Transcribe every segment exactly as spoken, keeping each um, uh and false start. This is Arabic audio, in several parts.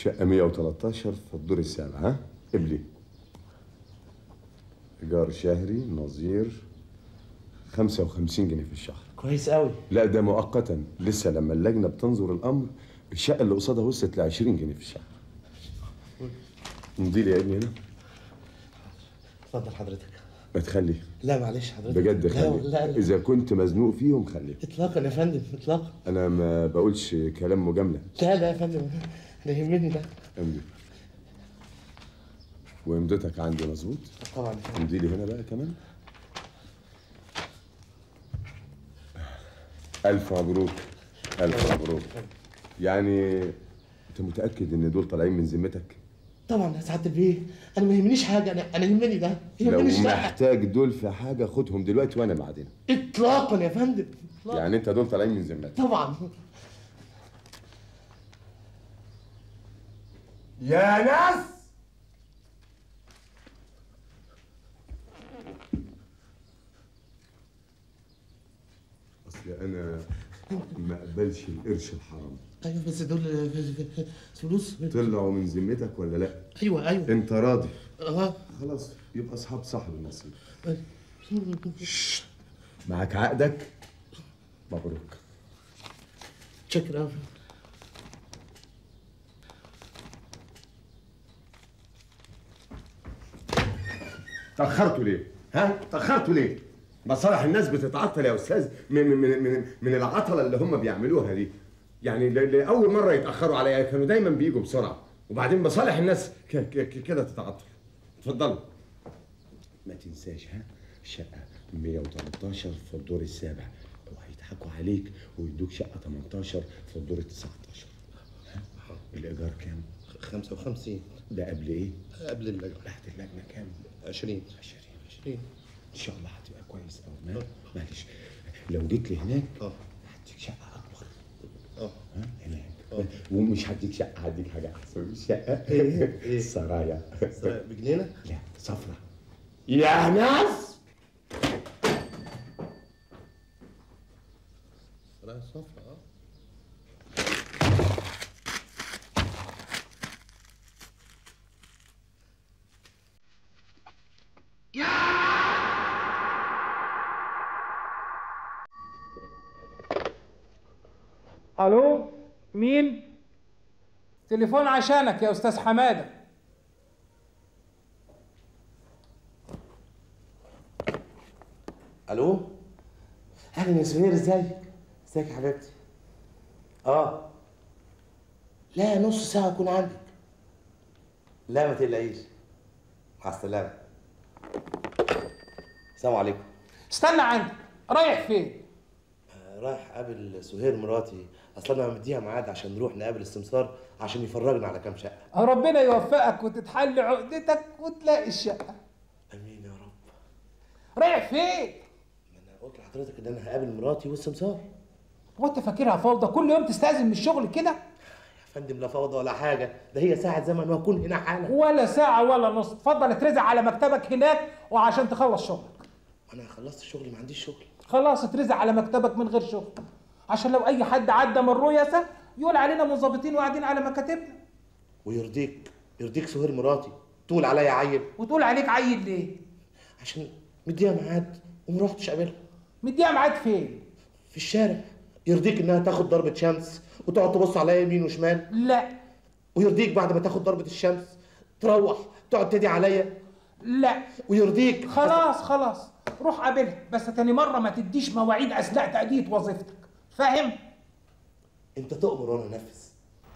شقة مية وتلتاشر في الدور السابع. ها قبلي. إيجار شهري نظير خمسة وخمسين جنيه في الشهر. كويس قوي. لا ده مؤقتا، لسه لما اللجنة بتنظر الأمر الشقة اللي قصادها وصلت ل عشرين جنيه في الشهر. امضي لي يا ابني هنا. اتفضل حضرتك. ما تخلي. لا معلش حضرتك. بجد خلي. لا لا لا. إذا كنت مزنوق فيهم خلي. اطلاقا يا فندم اطلاقا. أنا ما بقولش كلام مجاملة. لا لا يا فندم أنا يهمني ده. امضي. وامضتك عندي مظبوط؟ طبعا. امضي لي هنا بقى كمان. ألف مبروك. ألف مبروك. يعني أنت متأكد إن دول طالعين من ذمتك؟ طبعا يا سعادة البيه، أنا ما يهمنيش حاجة، أنا أنا يهمني ده، لو يهمنيش ده. محتاج دول في حاجة خدهم دلوقتي وأنا بعدين. إطلاقا يا فندم. إطلاقا. يعني أنت دول طالعين من ذمتك؟ طبعا. يا ناس اصل انا ما اقبلش القرش الحرام. ايوه بس دول فلوس طلعوا من ذمتك ولا لا؟ ايوه ايوه. انت راضي؟ اه خلاص يبقى اصحاب صاحب النصيب. معاك عقدك؟ مبروك. شكرا. تأخرتوا ليه؟ ها؟ تأخرتوا ليه؟ مصالح الناس بتتعطل يا أستاذ من من من من العطلة اللي هم بيعملوها دي. يعني لأول مرة يتأخروا عليا، كانوا دايما بيجوا بسرعة، وبعدين مصالح الناس كده تتعطل. اتفضلوا. ما تنساش ها؟ الشقة مية وتلتاشر في الدور السابع، وهيضحكوا عليك ويدوك شقة تمنتاشر في الدور التسعتاشر. ها؟ الإيجار كام؟ خمسة وخمسين. ده قبل إيه؟ قبل اللجنة. بعد اللجنة كام؟ عشرين. عشرين. عشرين. ان شاء الله هتبقى كويس قوي. معلش لو جيت لي هناك اه هديك شقه اكبر. اه ها هناك. اه ومش هديك شقه، هديك حاجه احسن من الشقه. ايه ايه؟ سرايا. سرايا بجنينه؟ لا صفرة. يا ناس سرايا صفرا. اه الو مين؟ تليفون عشانك يا استاذ حماده. الو اهلا يا سهير، ازيك؟ ازيك يا حبيبتي؟ اه لا نص ساعه اكون عندك. لا ما تقلقيش. مع السلامه. السلام عليكم. استنى عندي، رايح فين؟ رايح اقابل سهير مراتي، اصل انا مديها ميعاد عشان نروح نقابل السمسار عشان يفرجنا على كام شقه. ربنا يوفقك وتتحل عقدتك وتلاقي الشقه. امين يا رب. رايح فين؟ ما انا قلت لحضرتك ان انا هقابل مراتي والسمسار. هو انت فاكرها فوضى كل يوم تستأذن من الشغل كده؟ يا فندم لا فوضى ولا حاجه، ده هي ساعه زمن وهكون هنا حالا. ولا ساعه ولا نص، اتفضل اترزع على مكتبك هناك وعشان تخلص شغلك. انا خلصت الشغل، ما عنديش شغل. خلاص اترزع على مكتبك من غير شغل، عشان لو اي حد عدى من الرؤساء يقول علينا منظبطين وقاعدين على مكاتبنا. ويرضيك يرضيك سهير مراتي تقول عليا عيل؟ وتقول عليك عيل ليه؟ عشان مديها ميعاد وما رحتش اقابلها. مديها ميعاد فين؟ في الشارع. يرضيك انها تاخد ضربه شمس وتقعد تبص عليا يمين وشمال؟ لا. ويرضيك بعد ما تاخد ضربه الشمس تروح تقعد تدعي عليا؟ لا. ويرضيك خلاص خلاص روح قابلها، بس تاني مره ما تديش مواعيد اثناء تأدية وظيفتك، فاهم؟ انت تؤمر وانا انفذ.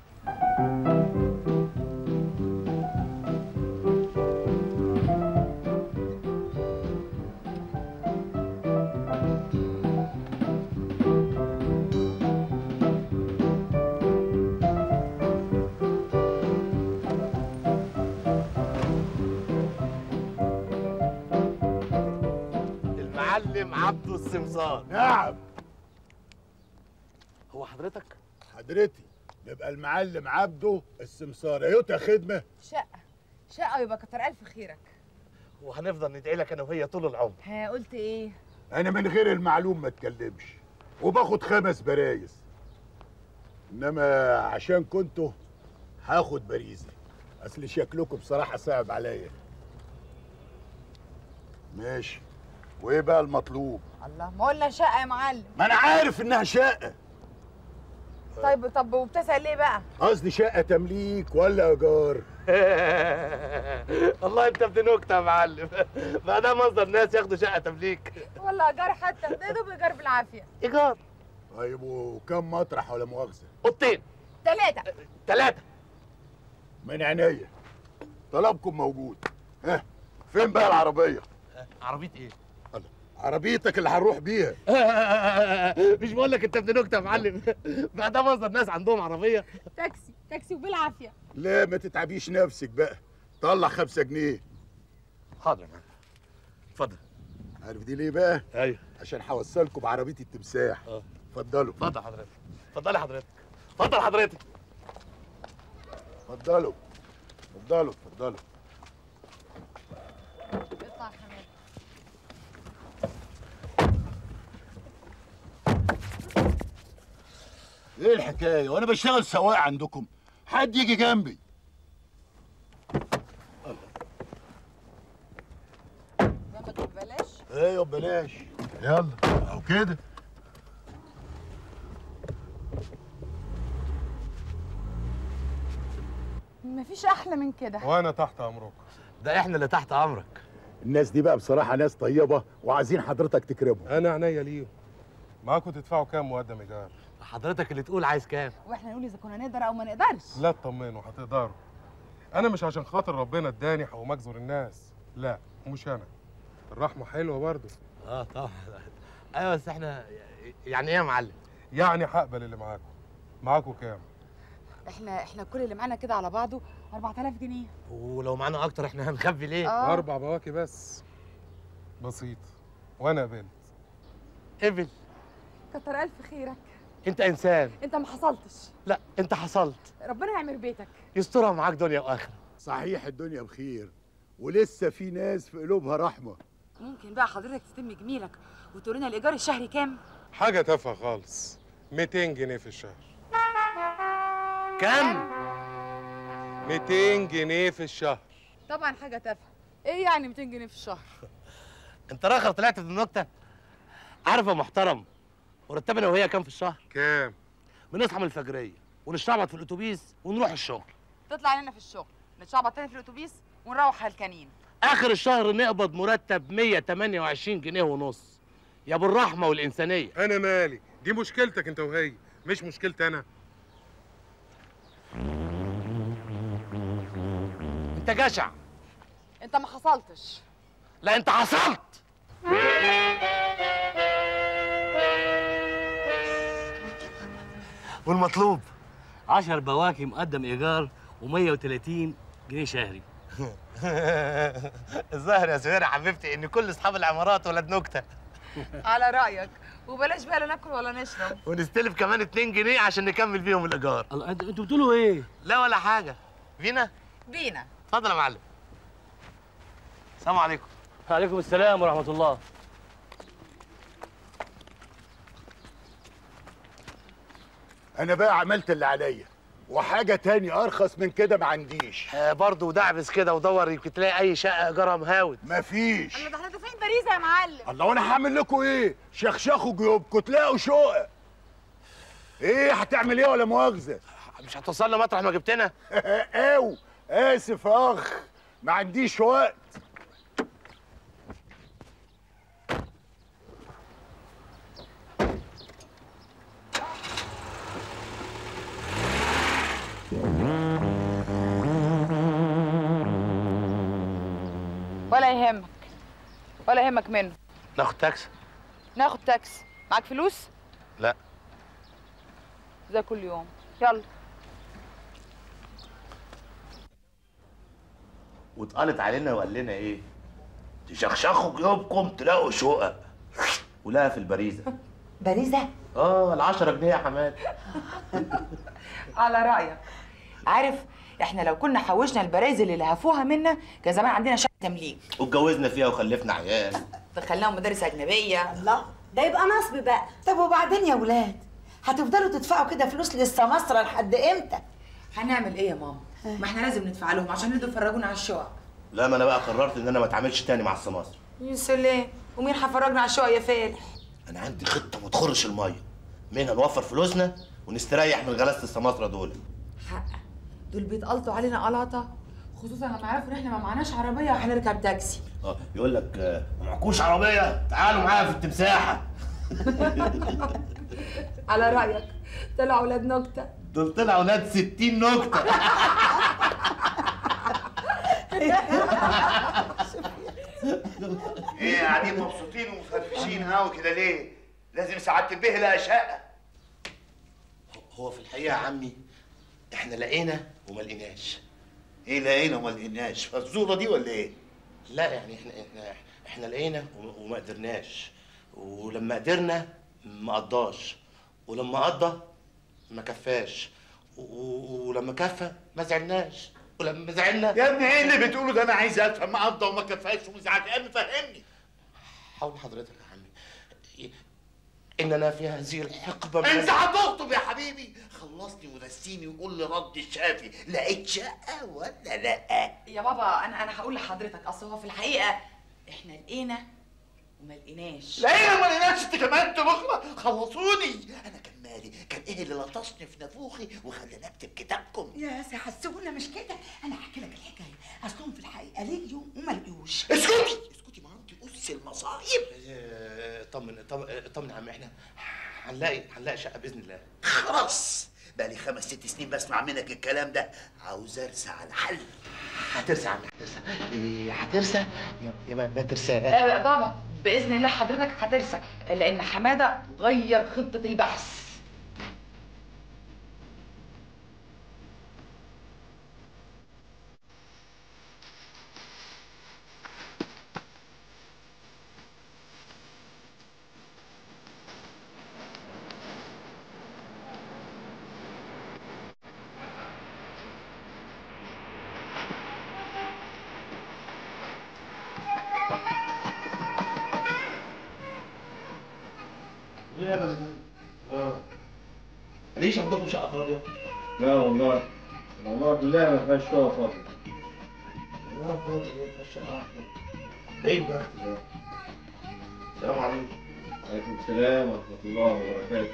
المعلم عبده السمسار. نعم. هو حضرتك؟ حضرتي نبقى المعلم عبده السمسار. ايوتا خدمه. شقة شقة يبقى كتر ألف خيرك. وهنفضل ندعي لك انا وهي طول العمر. ها قلت ايه؟ انا من غير المعلوم ما اتكلمش، وباخد خمس برايز، انما عشان كنتوا هاخد باريزة، اصل شكلكم بصراحة صعب عليا. ماشي، وايه بقى المطلوب؟ الله، ما قلنا شقه يا معلم. ما انا عارف انها شقة. طيب طب وبتسأل ليه بقى؟ قصدي شقة تمليك ولا ايجار؟ والله انت ابن نكته يا معلم. ما ده مصدر ناس ياخدوا شقه تمليك. ولا ايجار حتى، ده دوب ايجار بالعافيه. ايجار. طيب وكم مطرح ولا مؤاخذة؟ اوضتين. ثلاثه. ثلاثه. من عينيا، طلبكم موجود. ها فين بقى العربية؟ عربيه ايه؟ الله، عربيتك اللي هنروح بيها. مش بقول لك انت ابن نكته يا معلم. بقى ده مصدر ناس عندهم عربيه. تاكسي تاكسي وبالعافيه. لا ما تتعبيش نفسك بقى، طلع خمسة جنيه. حاضر يا معلم. اتفضل. عارف دي ليه بقى؟ ايوه. عشان هوصلكم بعربية التمساح. اه. اتفضلوا. اتفضل حضرتك. اتفضلي حضرتك. اتفضل حضرتك. اتفضلوا. اتفضلوا اتفضلوا. اطلع يا حماد. ايه الحكاية؟ وانا بشتغل سواق عندكم؟ حد يجي جنبي. جنبك ببلاش؟ ايوه ببلاش. يلا اهو كده. مفيش احلى من كده. وانا تحت امرك. ده احنا اللي تحت امرك. الناس دي بقى بصراحة ناس طيبة وعايزين حضرتك تكرمهم. انا عينيا ليهم. معاكم تدفعوا كام مقدم ايجار؟ حضرتك اللي تقول عايز كام. واحنا نقول اذا كنا نقدر او ما نقدرش. لا اطمنوا هتقدروا. انا مش عشان خاطر ربنا اداني هقوم اجزر الناس، لا مش انا. الرحمه حلوه برضه. اه طبعا. ايوه بس احنا يعني ايه يا معلم؟ يعني هقبل اللي معاكم. معاكم كام؟ احنا احنا كل اللي معانا كده على بعضه أربعة آلاف جنيه. ولو معانا اكتر احنا هنخبي ليه؟ اه اربع بواكي بس. بسيط. وانا قبلت. قبل. كتر الف خيرك. انت انسان. انت ما حصلتش. لا انت حصلت. ربنا يعمر بيتك. يسترها معاك دنيا واخره. صحيح الدنيا بخير، ولسه في ناس في قلوبها رحمة. ممكن بقى حضرتك تتم جميلك وتقول لنا الايجار الشهري كام؟ حاجه تافهه خالص. مئتين جنيه في الشهر. كام؟ مئتين جنيه في الشهر. طبعا حاجه تافهه. ايه يعني مئتين جنيه في الشهر؟ انت راخر طلعت ابن نكته. عارف يا محترم مرتبنا وهي كام في الشهر؟ كام؟ بنصحى من الفجريه ونشتعبط في الاتوبيس ونروح الشغل. تطلع لنا في الشغل نتشعبط تاني في الاتوبيس ونروح هلكانين. اخر الشهر نقبض مرتب مية وتمانية وعشرين جنيه ونص. يا ابو الرحمه والانسانيه. انا مالي، دي مشكلتك انت وهي، مش مشكلتي انا. انت جشع. انت ما حصلتش. لا انت حصلت. والمطلوب عشر بواكي مقدم ايجار ومية وتلاتين جنيه شهري. الظاهر يا سهير حبيبتي ان كل اصحاب العمارات ولاد نكته. على رايك، وبلاش بقى لا ناكل ولا نشرب. ونستلف كمان اتنين جنيه عشان نكمل بيهم الايجار. الله انتوا بتقولوا ايه؟ لا ولا حاجه. بينا؟ بينا. اتفضل يا معلم. السلام عليكم. وعليكم السلام ورحمه الله. انا بقى عملت اللي عليا، وحاجة تاني ارخص من كده ما عنديش. آه برضه ودعبس كده ودور يمكن تلاقي اي شقه ايجارها مهاود. مفيش. الله، ده احنا دافعين باريزه يا معلم. الله، وانا هعمل لكم ايه؟ شخشخوا جيوبكم تلاقوا شقق. ايه هتعمل ايه ولا مؤاخذة؟ مش هتوصلنا مطرح ما جبتنا؟ او اسف يا اخ، ما عنديش وقت. ولا يهمك ولا يهمك منه. ناخد تاكسي. ناخد تاكسي. معاك فلوس؟ لا. زي كل يوم. يلا. واتقالت علينا وقال لنا ايه؟ تشخشخوا جيوبكم تلاقوا شقق. ولها في البريزه. باريزة؟ اه العشرة جنيه يا حماد. على رايك. عارف احنا لو كنا حوشنا البرايز اللي لهفوها منا كان زمان عندنا شقه تمليك واتجوزنا فيها وخلفنا عيال. دخلناهم مدارس اجنبيه. الله، ده يبقى نصب بقى. طب وبعدين يا ولاد هتفضلوا تدفعوا كده فلوس للسماسرة لحد امتى؟ هنعمل ايه يا ماما؟ ما احنا لازم ندفع لهم عشان يرضوا يفرجونا على الشقق. لا، ما انا بقى قررت ان انا ما اتعاملش تاني مع السماسرة. يا سلام، ومين هيفرجنا على الشقق يا فالح؟ انا عندي خطة ما تخرش المية، منها نوفر فلوسنا ونستريح من غلاسة السماسرة دول. حق دول بيتقلطوا علينا قلاطة، خصوصا لما يعرفوا ان احنا ما معناش عربية وهنركب تاكسي. اه يقول لك آه، ما معكوش عربية، تعالوا معايا في التمساحة. على رأيك طلعوا ولاد نكتة. دول طلعوا ولاد ستين نكتة. ايه قاعدين مبسوطين ومفرفشين قوي كده ليه؟ لازم سعادة البيه لها شقة. هو في الحقيقة يا عمي احنا لقينا وما لقيناش. ايه لقينا وما لقيناش؟ فالزورة دي ولا ايه؟ لا يعني احنا احنا احنا لقينا وما قدرناش، ولما قدرنا ما قضاش، ولما قضى ما كفاش، ولما كفى ما زعلناش، ولما زعلنا. يا ابني ايه اللي بتقوله ده؟ انا عايز افهم. ما قضى وما كفاش ومزعلان، فهمني. حاول حضرتك يا عمي اننا في هذه الحقبه من انت هتخطب يا حبيبي. خلصني ورسيني وقول لي رد الشافي، لقيت شقه ولا لا؟ يا بابا انا انا هقول لحضرتك، اصل هو في الحقيقة احنا لقينا وما لقيناش. لقينا وما لقيناش؟ انت كمان تبخرة. خلصوني. انا كان مالي؟ كان ايه اللي لطشني في نافوخي وخلاني اكتب كتابكم؟ يا سي حسونا مش كده، انا هحكي لك الحكايه. اصلهم في الحقيقه لقيوا وما لقيوش. اسكتي اسكتي، ما انت قص المصايب. اه، طمن طمن طمن يا عم، احنا هنلاقي هنلاقي شقه باذن الله. خلاص، بقالي خمس ست سنين بسمع منك الكلام ده، عاوز ارسى على حل. هترسى يا عم، هترسى. إيه، هترسى يا يا ما ما ترسى. آه بابا باذن الله حضرتك هترسى، لان حماده غير خطه البحث. ليش عندكم شقه فاضيه؟ لا والله، والله بالله ما فيهاش شقة فاضية. لا فاضيه ايه؟ فيهاش شقه واحده. ايه البخت ده؟ السلام عليكم. عليكم السلام ورحمة الله وبركاته.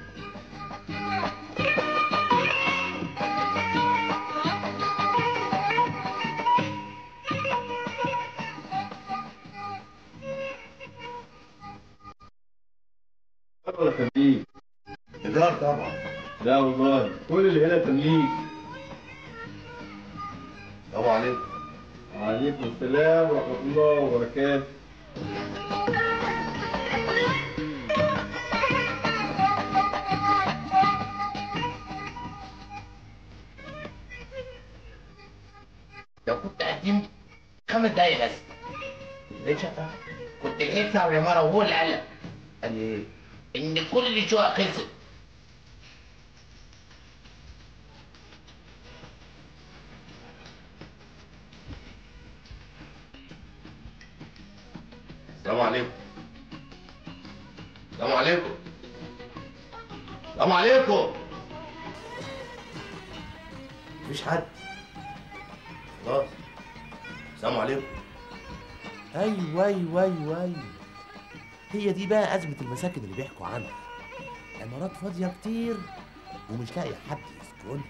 ولا تمليك؟ ايجار طبعا. لا والله، كل اللي هنا تمليك. السلام عليكم. وعليكم السلام ورحمة الله وبركاته. لو كنت قدمت خمس دقايق بس ليه شقه؟ كنت جيت على العمارة وهو اللي قال قال لي ايه؟ إن كل الشقق خلصت. السلام عليكم. السلام عليكم. السلام عليكم. مفيش حد. خلاص. السلام عليكم. ايوه ايوه ايوه ايوه. هي دي بقى أزمة المساكن اللي بيحكوا عنها. عمارات فاضية كتير ومش لاقي حد يسكنها.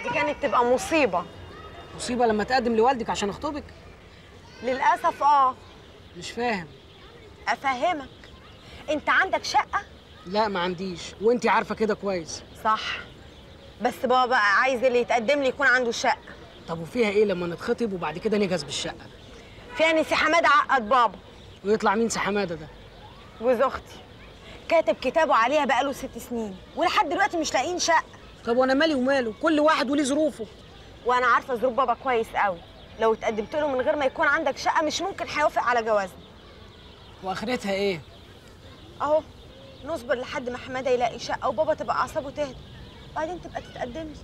دي كانت تبقى مصيبه. مصيبه لما تقدم لوالدك عشان اخطبك؟ للاسف اه. مش فاهم. افهمك، انت عندك شقه؟ لا ما عنديش، وانت عارفه كده كويس. صح، بس بابا عايز اللي يتقدم لي يكون عنده شقه. طب وفيها ايه لما نتخطب وبعد كده نجهز بالشقه؟ فيها ان سي حماده عقد بابا. ويطلع مين سي حماده ده؟ جوز اختي، كاتب كتابه عليها بقاله ست سنين ولحد دلوقتي مش لاقيين شقه. طب وانا مالي وماله؟ كل واحد وليه ظروفه. وانا عارفه ظروف بابا كويس قوي، لو اتقدمت له من غير ما يكون عندك شقه مش ممكن هيوافق على جوازنا. واخرتها ايه؟ اهو نصبر لحد ما حماده يلاقي شقه وبابا تبقى اعصابه تهدى، بعدين تبقى تتقدم لي.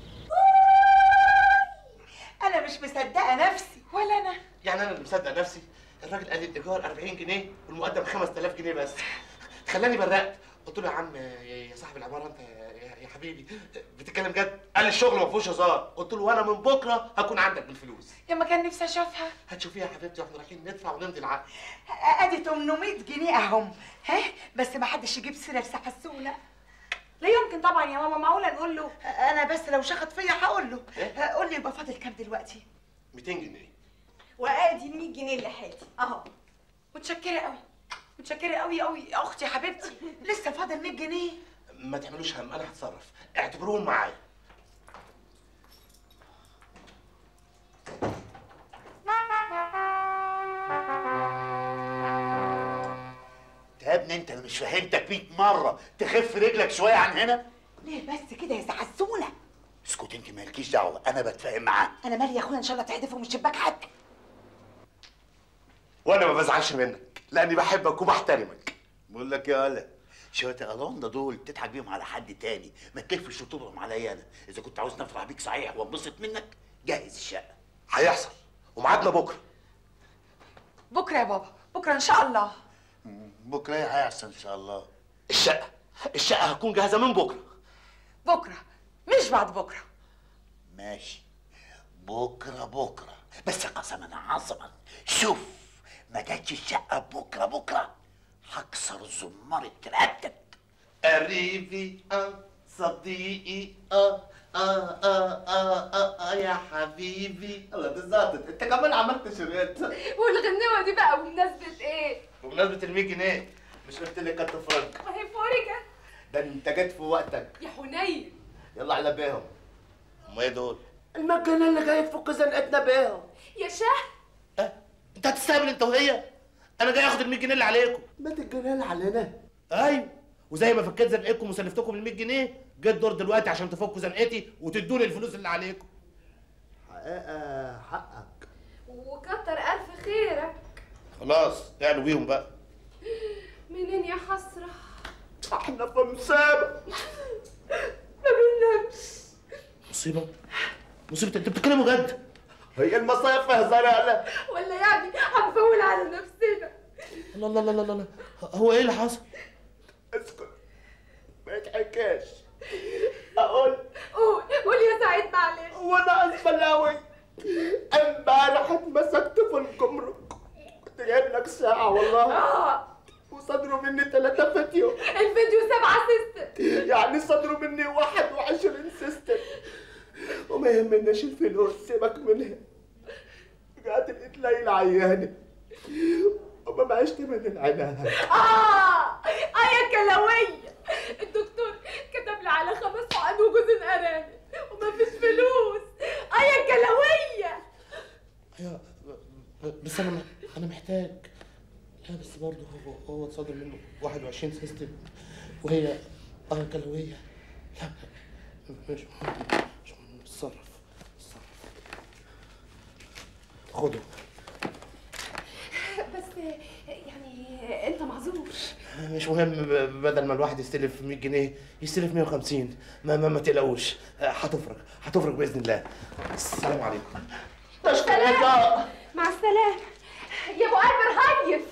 انا مش مصدقه نفسي. ولا انا. يعني انا اللي مصدق نفسي؟ الراجل قال لي الايجار أربعين جنيه والمقدم خمسة آلاف جنيه بس. خلاني برقت، قلت له يا عم يا صاحب العماره انت يا حبيبي بتتكلم جد؟ قال لي الشغل ما فيهوش هزار. قلت له وانا من بكره هكون عندك بالفلوس. يا ما كان نفسي اشوفها. هتشوفيها يا حبيبتي واحنا رايحين ندفع ونمضي العقد. ادي تمنمية جنيه اهم، ها؟ بس ما حدش يجيب سيره لسحسونه. لا يمكن طبعا يا ماما، معقوله نقول له؟ انا بس لو شخط فيا هقول له. إيه؟ قول لي يبقى فاضل كام دلوقتي؟ ميتين جنيه. وادي ال مية جنيه اللي حياتي اهو. متشكره قوي، متشكره قوي قوي يا اختي حبيبتي. لسه فاضل مية جنيه. ما تعملوش هم، انا هتصرف، اعتبروهم معايا. يا ابني انت، انا مش فهمتك مية مره تخف رجلك شويه عن هنا؟ ليه بس كده يا سحسونه؟ اسكت انت، مالكيش دعوه، انا بتفاهم معاه. انا مالي يا اخويا، ان شاء الله تحدفه من الشباك حتى. وانا ما بزعلش منك لاني بحبك وبحترمك. بقول لك يا ولا، شويه الالوندا دول تضحك بيهم على حد تاني، ما تلفش وتضرب عليا انا. اذا كنت عاوز نفرح بيك صحيح وانبسط منك، جهز الشقه. هيحصل، وميعادنا بكره. بكره يا بابا، بكره ان شاء الله. بكره ايه هيحصل ان شاء الله؟ الشقه الشقه هتكون جاهزه من بكره. بكره مش بعد بكره. ماشي، بكره بكره، بس قسما عظما شوف، ما جاتش الشقه بكره بكره هكسر زمارة رقبتك. قريبي اه صديقي اه اه اه اه اه, آه يا حبيبي. الله دي ظبطت، انت كمان عملت شريط. والغنوه دي بقى بمناسبه ايه؟ بمناسبه ال مية جنيه، مش قلت لك كانت فرنك؟ ما هي فورجه. ده انت جيت في وقتك يا حنين. يلا على بيهم. هم ايه دول؟ المجانين اللي جاي تفك زنقتنا بيهم. يا شهر. اه انت هتستقبل انت وهي؟ انا جاي اخد ال مية جنيه اللي عليكم. مية جنيه اللي علينا؟ ايوه، وزي ما فكيت زنقتكم وسلفتكم ال مية جنيه، جت دور دلوقتي عشان تفكوا زنقتي وتدوني الفلوس اللي عليكم. حقيقة حقك. وكتر الف خيرك. خلاص اعلوا بيهم بقى. منين يا حسره؟ احنا في مصيبه. ما بننامش. مصيبه؟ مصيبه؟ انت بتتكلم بجد؟ هي المصايب فيها هزار يالا؟ ولا يعني هنفول على نفسنا؟ لا لا لا لا لا، هو ايه اللي حصل؟ اسكت ما يتحكاش. اقول قول قول يا سعيد معلش. وانا اسفه قوي، امبارح اتمسكت في الجمرك، كنت جايب لك ساعه والله. اه وصدروا مني ثلاثة فيديو. الفيديو سبعة سيستم، يعني صدروا مني واحد وعشرين سيستم، وما يهمناش الفلوس، سيبك منها. رجعت لقيت ليلى عيانة وما معيش تمن العلاج. اه اه يا كلاوية، الدكتور كتب لي على خمس حقن وجوزين ارانب ومفيش فلوس. اه يا كلاوية. ايوه بس انا انا محتاج. لا بس برضه هو هو اتصدر منه واحد وعشرين سيستم وهي اه كلاوية. لا مش مش اتصرف اتصرف. خده. بس يعني انت معذور. مش مهم، بدل ما الواحد يستلف مية جنيه يستلف مية وخمسين. ما ما, ما تقلقوش، هتفرج هتفرج باذن الله. السلام عليكم. سلام. مع السلامه يا ابو قلب رهيف.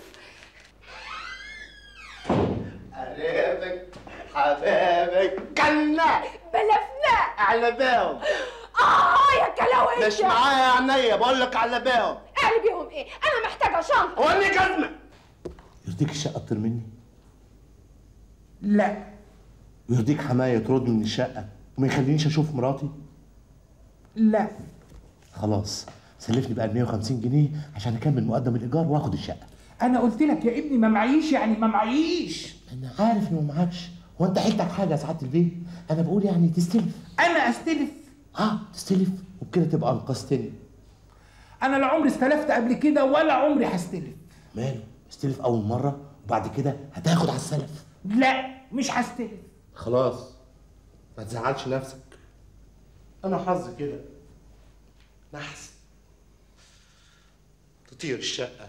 قريبك حبايبك كنا بلفنا على بيهم. اه يا كلاوية مش معايا عينيا، بقول لك على بيهم. اعلي بيهم ايه؟ انا محتاجه شنطه. هو اني جزمه؟ يرضيك الشقه تطير مني؟ لا. ويرضيك حمايه يطردني من الشقه وما يخلينيش اشوف مراتي؟ لا. خلاص سلفني بقى ال مية وخمسين جنيه عشان اكمل مقدم الايجار واخد الشقه. انا قلت لك يا ابني ما معيش، يعني ما معيش. انا عارف انه ما معكش، هو انت حيلتك حاجه يا سعاده البيه؟ انا بقول يعني تستلف. انا استلف؟ اه تستلف وبكده تبقى انقذتني. انا لا عمري استلفت قبل كده ولا عمري هستلف. ماله؟ استلف اول مره وبعد كده هتاخد على السلف. لا مش هستلف. خلاص ما تزعلش نفسك، انا حظي كده نحس. تطير الشقه،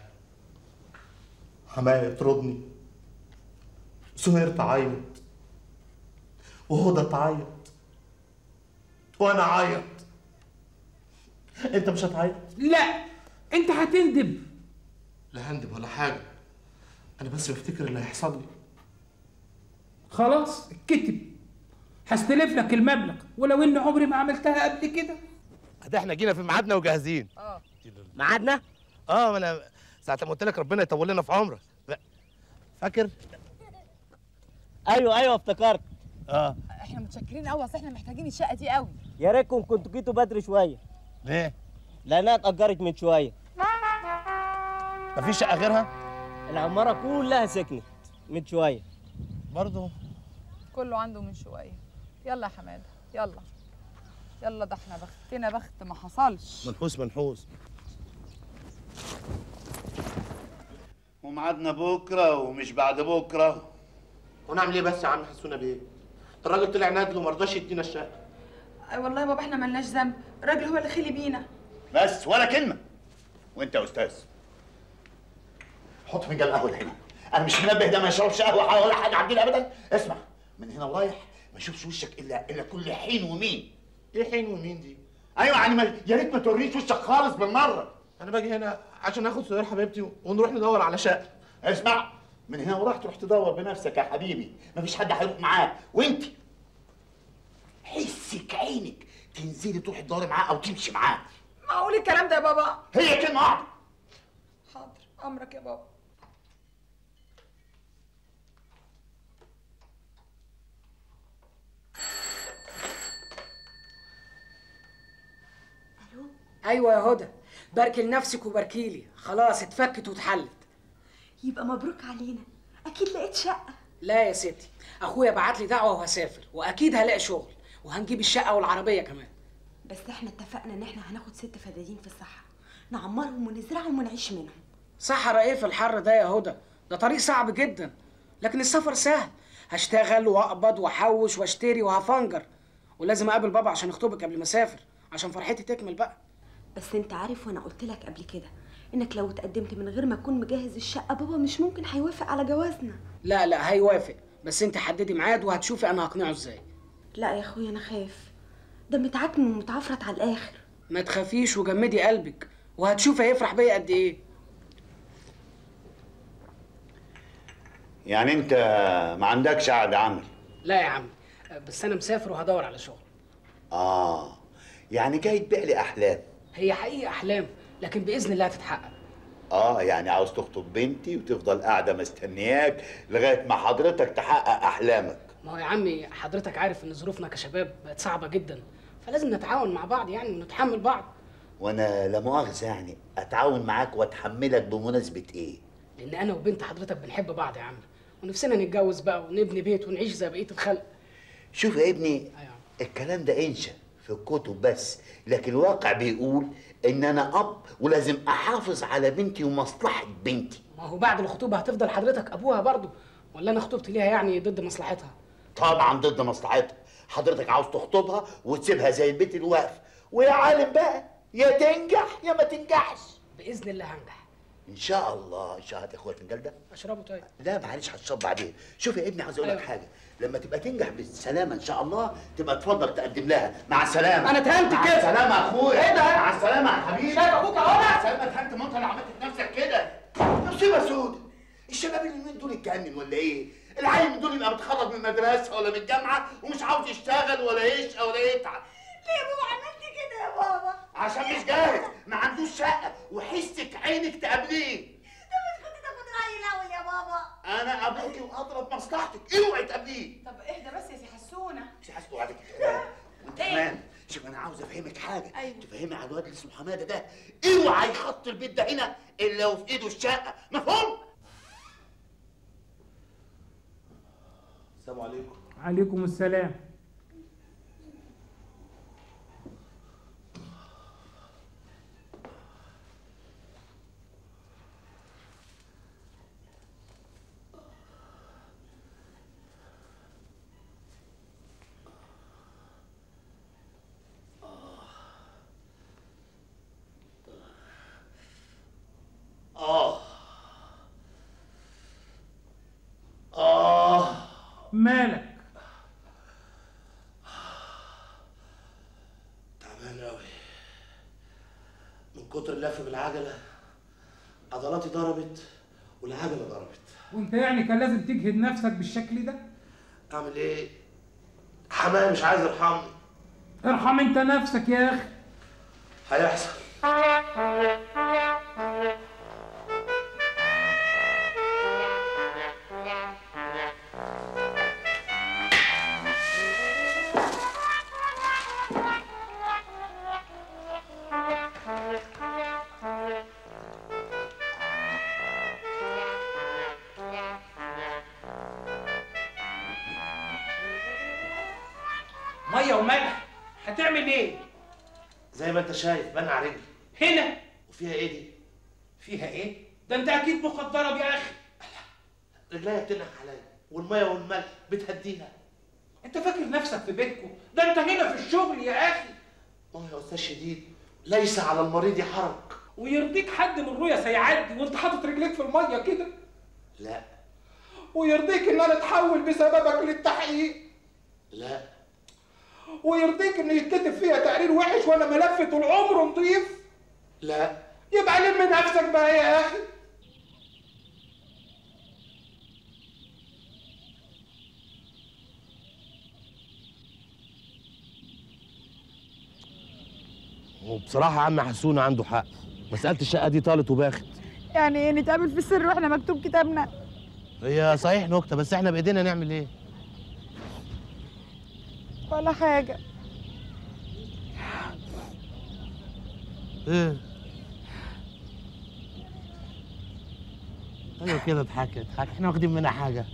حماية يطردني، سهير تعيط، وهدى تعيط، وانا اعيط. انت مش هتعيط؟ لا انت هتندب. لا هندب ولا حاجه، انا بس بفتكر اللي هيحصل لي. خلاص اتكتب، هستلف لك المبلغ ولو ان عمري ما عملتها قبل كده. ده احنا جينا في ميعادنا وجاهزين. اه ميعادنا؟ اه ما انا ساعه ما قلت لك ربنا يطول لنا في عمرك، فاكر؟ ايوه ايوه افتكرت. اه احنا متشكرين قوي، اصل احنا محتاجين الشقه دي قوي. يا ريتكم كنتوا جيتوا بدري شويه. ليه؟ لانها اتأجرت من شويه. مفيش شقه غيرها؟ العماره كلها سكنت من شويه. برضه كله عنده من شويه. يلا يا حماده يلا يلا، ده احنا بختنا بخت ما حصلش. منحوس منحوس. وميعادنا بكره ومش بعد بكره. ونعمل ايه بس يا عم حسونا بيه؟ الراجل طلع نادل وما رضاش يدينا الشقه. اي والله يا بابا احنا مالناش ذنب، الراجل هو اللي خلي بينا. بس ولا كلمه. وانت يا استاذ حط فنجان قهوه هنا. انا مش منبه ده ما يشربش قهوه ولا حاجه عندنا ابدا. اسمع من هنا ورايح ما اشوفش وشك الا الا كل حين ومين. ايه حين ومين دي؟ ايوه يعني ما يا ريت ما توريش وشك خالص بالمره. انا باجي هنا عشان اخد سهير حبيبتي ونروح ندور على شقه. اسمع من هنا وراح تروح تدور بنفسك يا حبيبي، مفيش حد هيروح معاك. وانت حسك عينك تنزلي تروحي تدوري معاه او تمشي معاه. معقول الكلام ده يا بابا؟ هي كلمه واحده. حاضر امرك يا بابا. الو ايوه يا هدى، باركي لنفسك وباركي لي، خلاص اتفكت واتحلت. يبقى مبروك علينا، اكيد لقيت شقه. لا يا ستي، اخويا بعت لي دعوه وهسافر واكيد هلاقي شغل وهنجيب الشقه والعربيه كمان. بس احنا اتفقنا ان احنا هناخد ست فدادين في الصحراء نعمرهم ونزرعهم ونعيش منهم. صحراء ايه في الحر ده يا هدى؟ ده طريق صعب جدا، لكن السفر سهل. هشتغل واقبض واحوش واشتري وهفنجر، ولازم اقابل بابا عشان اخطبك قبل ما اسافر عشان فرحتي تكمل بقى. بس انت عارف وانا قلت لك قبل كده انك لو اتقدمت من غير ما تكون مجهز الشقه بابا مش ممكن هيوافق على جوازنا. لا لا هيوافق، بس انت حددي ميعاد وهتشوفي انا هقنعه ازاي. لا يا اخويا انا خايف، ده متعكم ومتعفرت على الاخر. ما تخافيش وجمدي قلبك وهتشوفي هيفرح بيا قد ايه. يعني انت ما عندكش عقد عمل؟ لا يا عم، بس انا مسافر وهدور على شغل. اه يعني جاي تبيع لي احلام؟ هي حقيقة احلام لكن باذن الله هتتحقق. اه يعني عاوز تخطب بنتي وتفضل قاعده مستنياك لغايه ما حضرتك تحقق احلامك. ما هو يا عمي حضرتك عارف ان ظروفنا كشباب بقت صعبة جدا، فلازم نتعاون مع بعض يعني ونتحمل بعض. وانا لا مؤاخذه يعني اتعاون معاك واتحملك بمناسبه ايه؟ لان انا وبنت حضرتك بنحب بعض يا عم، ونفسنا نتجوز بقى ونبني بيت ونعيش زي بقية الخلق. شوف يا ابني الكلام ده انشا في الكتب بس، لكن الواقع بيقول ان انا اب ولازم احافظ على بنتي ومصلحه بنتي. ما هو بعد الخطوبة هتفضل حضرتك ابوها برضه، ولا انا خطوبتي ليها يعني ضد مصلحتها؟ طبعا ضد مصلحتها. حضرتك عاوز تخطبها وتسيبها زي البيت الواقف، ويا عالم بقى يا تنجح يا ما تنجحش. باذن الله هنجح ان شاء الله. ان شاء الله. هات يا اخويا الفنجان ده. اشربه طيب؟ لا معلش هتشرب بعدين. شوف يا ابني عاوز اقول لك أيوة. حاجه، لما تبقى تنجح بالسلامه ان شاء الله تبقى تفضل تقدم لها. مع السلامه. انا اتهنت كده. مع السلامه يا اخويا. ايه ده؟ مع السلامه يا حبيبي. شايف ابوك اهو. مع السلامه. اتهنت ما انت اللي عملت في نفسك كده. مصيبه سودة. الشباب اليومين دول اتجنن ولا ايه؟ العيل من دول يبقى متخرج من المدرسه ولا من الجامعه ومش عاوز يشتغل ولا يشقى ولا يتعب. ليه يا بابا عملت كده يا بابا؟ عشان مش جاهز، ما عندوش شقه وحسك عينك تقابليه. طب مش كنت تاخد رايي الاول يا بابا؟ انا ابوكي واضرب مصلحتك، اوعي تقابليه. طب اهدى بس يا سي حسونه. سي حسونه عليك كمان وانت كمان. شوف انا عاوز افهمك حاجه. أيوة. تفهمي على الواد اللي اسمه حماده ده اوعى يخط البيت ده هنا الا وفي ايده الشقه، مفهوم؟ السلام عليكم. عليكم السلام. آه آه مالك؟ تعبان أوي من كتر اللف بالعجلة، عضلاتي ضربت والعجلة ضربت. وانت يعني كان لازم تجهد نفسك بالشكل ده؟ أعمل إيه؟ حماية مش عايز يرحمني. ارحم انت نفسك يا أخي. هيحصل. ميه وملح هتعمل ايه؟ زي ما انت شايف بنقع رجلي. هنا وفيها ايه دي؟ فيها ايه؟ ده انت اكيد مخدره يا اخي. رجليا بتنقع عليا والميه والملح بتهديها. انت فاكر نفسك في بيتكم؟ ده انت هنا في الشغل يا اخي. ما هو يا استاذ شديد ليس على المريض حرج. ويرضيك حد من رؤيا سيعدي وانت حاطط رجليك في الميه كده؟ لا. ويرضيك ان انا اتحول بسببك للتحقيق؟ لا. ويرضيك ان يتكتب فيها تقرير وحش وانا ملفي طول عمره نضيف؟ لا. يبقى لم نفسك بقى يا اخي. وبصراحة عم حسون عنده حق، مسألة الشقة دي طالت وباخت. يعني ايه نتقابل في السر واحنا مكتوب كتابنا؟ هي صحيح نكتة، بس احنا بإيدينا نعمل ايه؟ ولا حاجة. ايه؟ ايوه كده اضحكي اضحكي، احنا واخدين منها حاجة.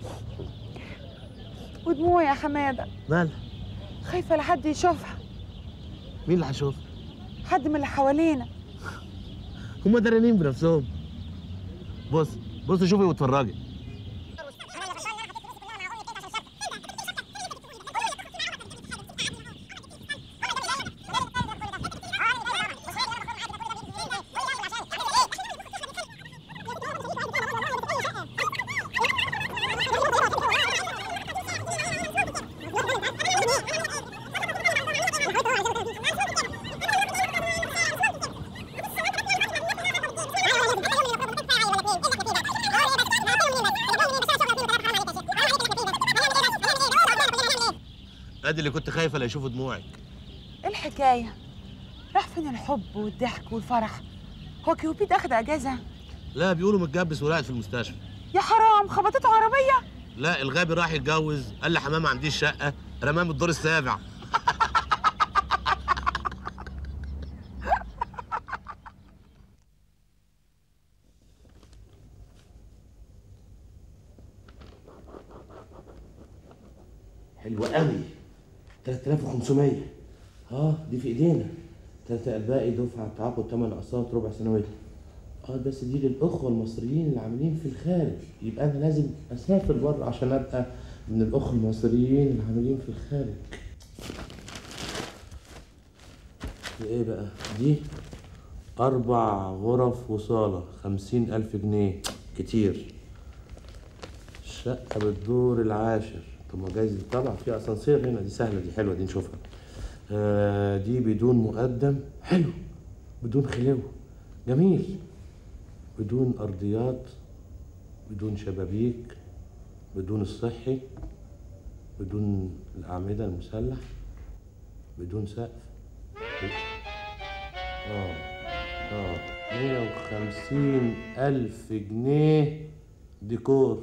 ودموعي يا حمادة. مالها؟ خايفة لحد يشوفها. مين اللي هيشوفها؟ حد من اللي حوالينا. هما دارانين بنفسهم. بص بص شوفي واتفرجي. ادي اللي كنت خايفه لا يشوفوا دموعك. ايه الحكايه؟ راح فين الحب والضحك والفرح؟ هو كيوبيد اخد اجازه؟ لا بيقولوا متجبس وراقد في المستشفى. يا حرام، خبطته عربيه؟ لا الغابي راح يتجوز، قال لي حمام ما عنديش شقه، رماه من الدور السابع. حلو قوي. تلاتة آلاف وخمسمية. اه دي في ايدينا. تلاتة الباقي دفعه تعاقد ثمان اقساط ربع سنويه. اه بس دي للاخوه المصريين اللي عاملين في الخارج، يبقى انا لازم اسافر بره عشان ابقى من الاخوه المصريين اللي عاملين في الخارج. دي ايه بقى؟ دي اربع غرف وصاله، خمسين الف جنيه، كتير. الشقه بالدور العاشر. طب ما جايز طبعا في اسانسير هنا، دي سهله، دي حلوه، دي نشوفها. آه دي بدون مقدم، حلو، بدون خلو، جميل، بدون ارضيات، بدون شبابيك، بدون الصحي، بدون الاعمده المسلح، بدون سقف. اه اه مية وخمسين الف جنيه ديكور.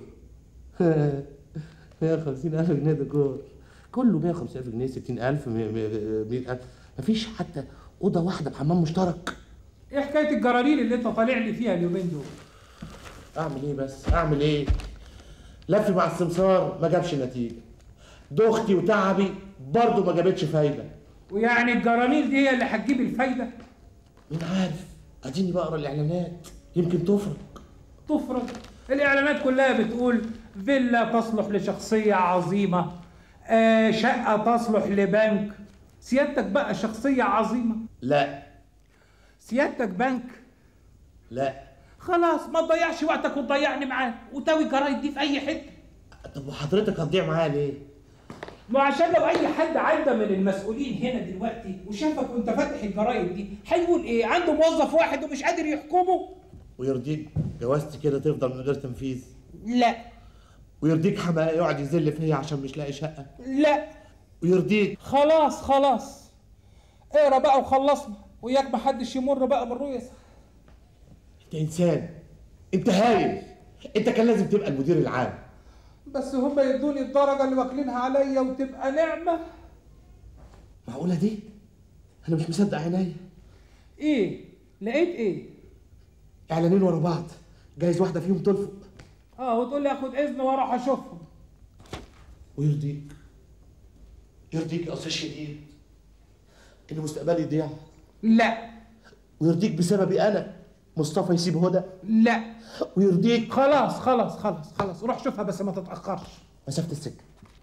مية وخمسين الف جنيه ديكور، كله مية وخمسين الف جنيه، ستين الف، مية الف، مفيش حتى اوضه واحده بحمام مشترك. ايه حكايه الجراريل اللي انت طالع لي فيها اليومين دول؟ اعمل ايه بس؟ اعمل ايه؟ لف مع السمسار ما جابش نتيجه، دختي وتعبي برضه ما جابتش فايده. ويعني الجرانيل دي هي اللي هتجيب الفايده؟ مين عارف؟ اديني بقرا الاعلانات يمكن تفرق. تفرق؟ الاعلانات كلها بتقول فيلا تصلح لشخصيه عظيمه، آه شقه تصلح لبنك. سيادتك بقى شخصيه عظيمه؟ لا. سيادتك بنك؟ لا. خلاص ما تضيعش وقتك وتضيعني معاه وتاوي الجرايد دي في اي حته. طب وحضرتك هتضيع معايا ليه؟ ما عشان لو اي حد عدى من المسؤولين هنا دلوقتي وشافك وانت فاتح الجرايد دي هيقول ايه؟ عنده موظف واحد ومش قادر يحكمه؟ ويرضيك جوازتي كده تفضل من غير تنفيذ؟ لا. ويرضيك حماقي يقعد يذل فيا عشان مش لاقي شقه؟ لا. ويرضيك خلاص خلاص اقرا بقى وخلصنا وياك محدش يمر بقى من رؤيتك. انت انسان، انت هايل، انت كان لازم تبقى المدير العام. بس هم يدوني الدرجه اللي واكلينها عليا وتبقى نعمه. معقوله دي؟ انا مش مصدق عينيا. ايه؟ لقيت ايه؟ اعلانين ورا بعض، جايز واحده فيهم تلفق. اه وتقول لي اخد اذن واروح اشوفهم. ويرضيك يرضيك يا استاذ شديد ان مستقبلي يضيع؟ لا. ويرضيك بسببي انا مصطفى يسيب هدى؟ لا. ويرضيك؟ خلاص خلاص خلاص خلاص روح شوفها بس ما تتاخرش. مسافه السكه.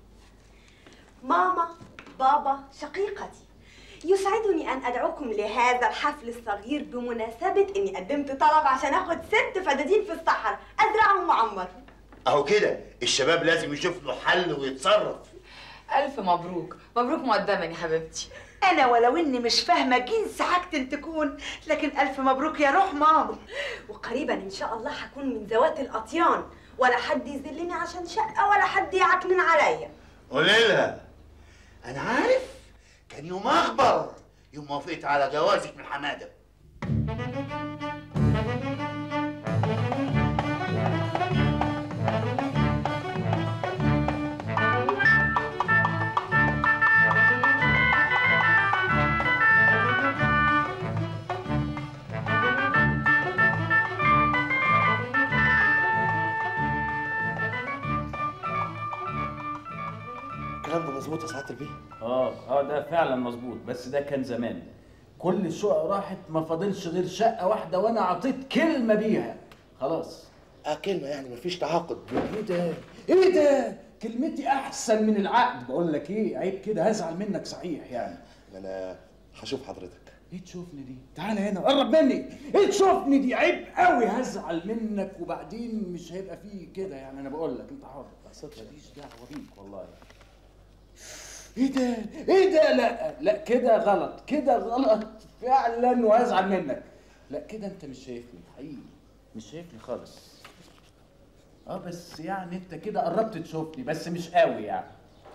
ماما، بابا، شقيقتي، يسعدني أن أدعوكم لهذا الحفل الصغير بمناسبة إني قدمت طلب عشان آخد ست فدادين في الصحراء أزرعهم معمر. اهو كده الشباب لازم يشوف له حل ويتصرف. ألف مبروك، مبروك مقدما يا حبيبتي. أنا ولو إني مش فاهمة جنس حاجة تكون، لكن ألف مبروك يا روح ماما. وقريبا إن شاء الله هكون من ذوات الأطيان، ولا حد يذلني عشان شقة ولا حد يعكنن عليا. قولي لها انا عارف كان يوم اخبر يوم ما وافقت على جوازك من حماده. الكلام ده مظبوط يا سعاده البيه؟ اه اه ده فعلا مظبوط، بس ده كان زمان. كل الشقق راحت، ما فاضلش غير شقه واحده وانا اعطيت كلمه بيها. خلاص. اه كلمه يعني مفيش تعاقد. ايه ده؟ ايه ده؟ كلمتي احسن من العقد. بقول لك ايه، عيب كده، هزعل منك صحيح يعني. انا هشوف حضرتك. ايه تشوفني دي؟ تعالى هنا قرب مني. ايه تشوفني دي؟ عيب قوي، هزعل منك وبعدين مش هيبقى فيه كده يعني. انا بقول لك انت حر، ماليش دعوه بيك والله. ايه ده؟ ايه ده؟ لا لا كده غلط، كده غلط فعلا وهزعل منك. لا كده انت مش شايفني حقيقي، مش شايفني خالص. اه بس يعني انت كده قربت تشوفني بس مش قوي يعني.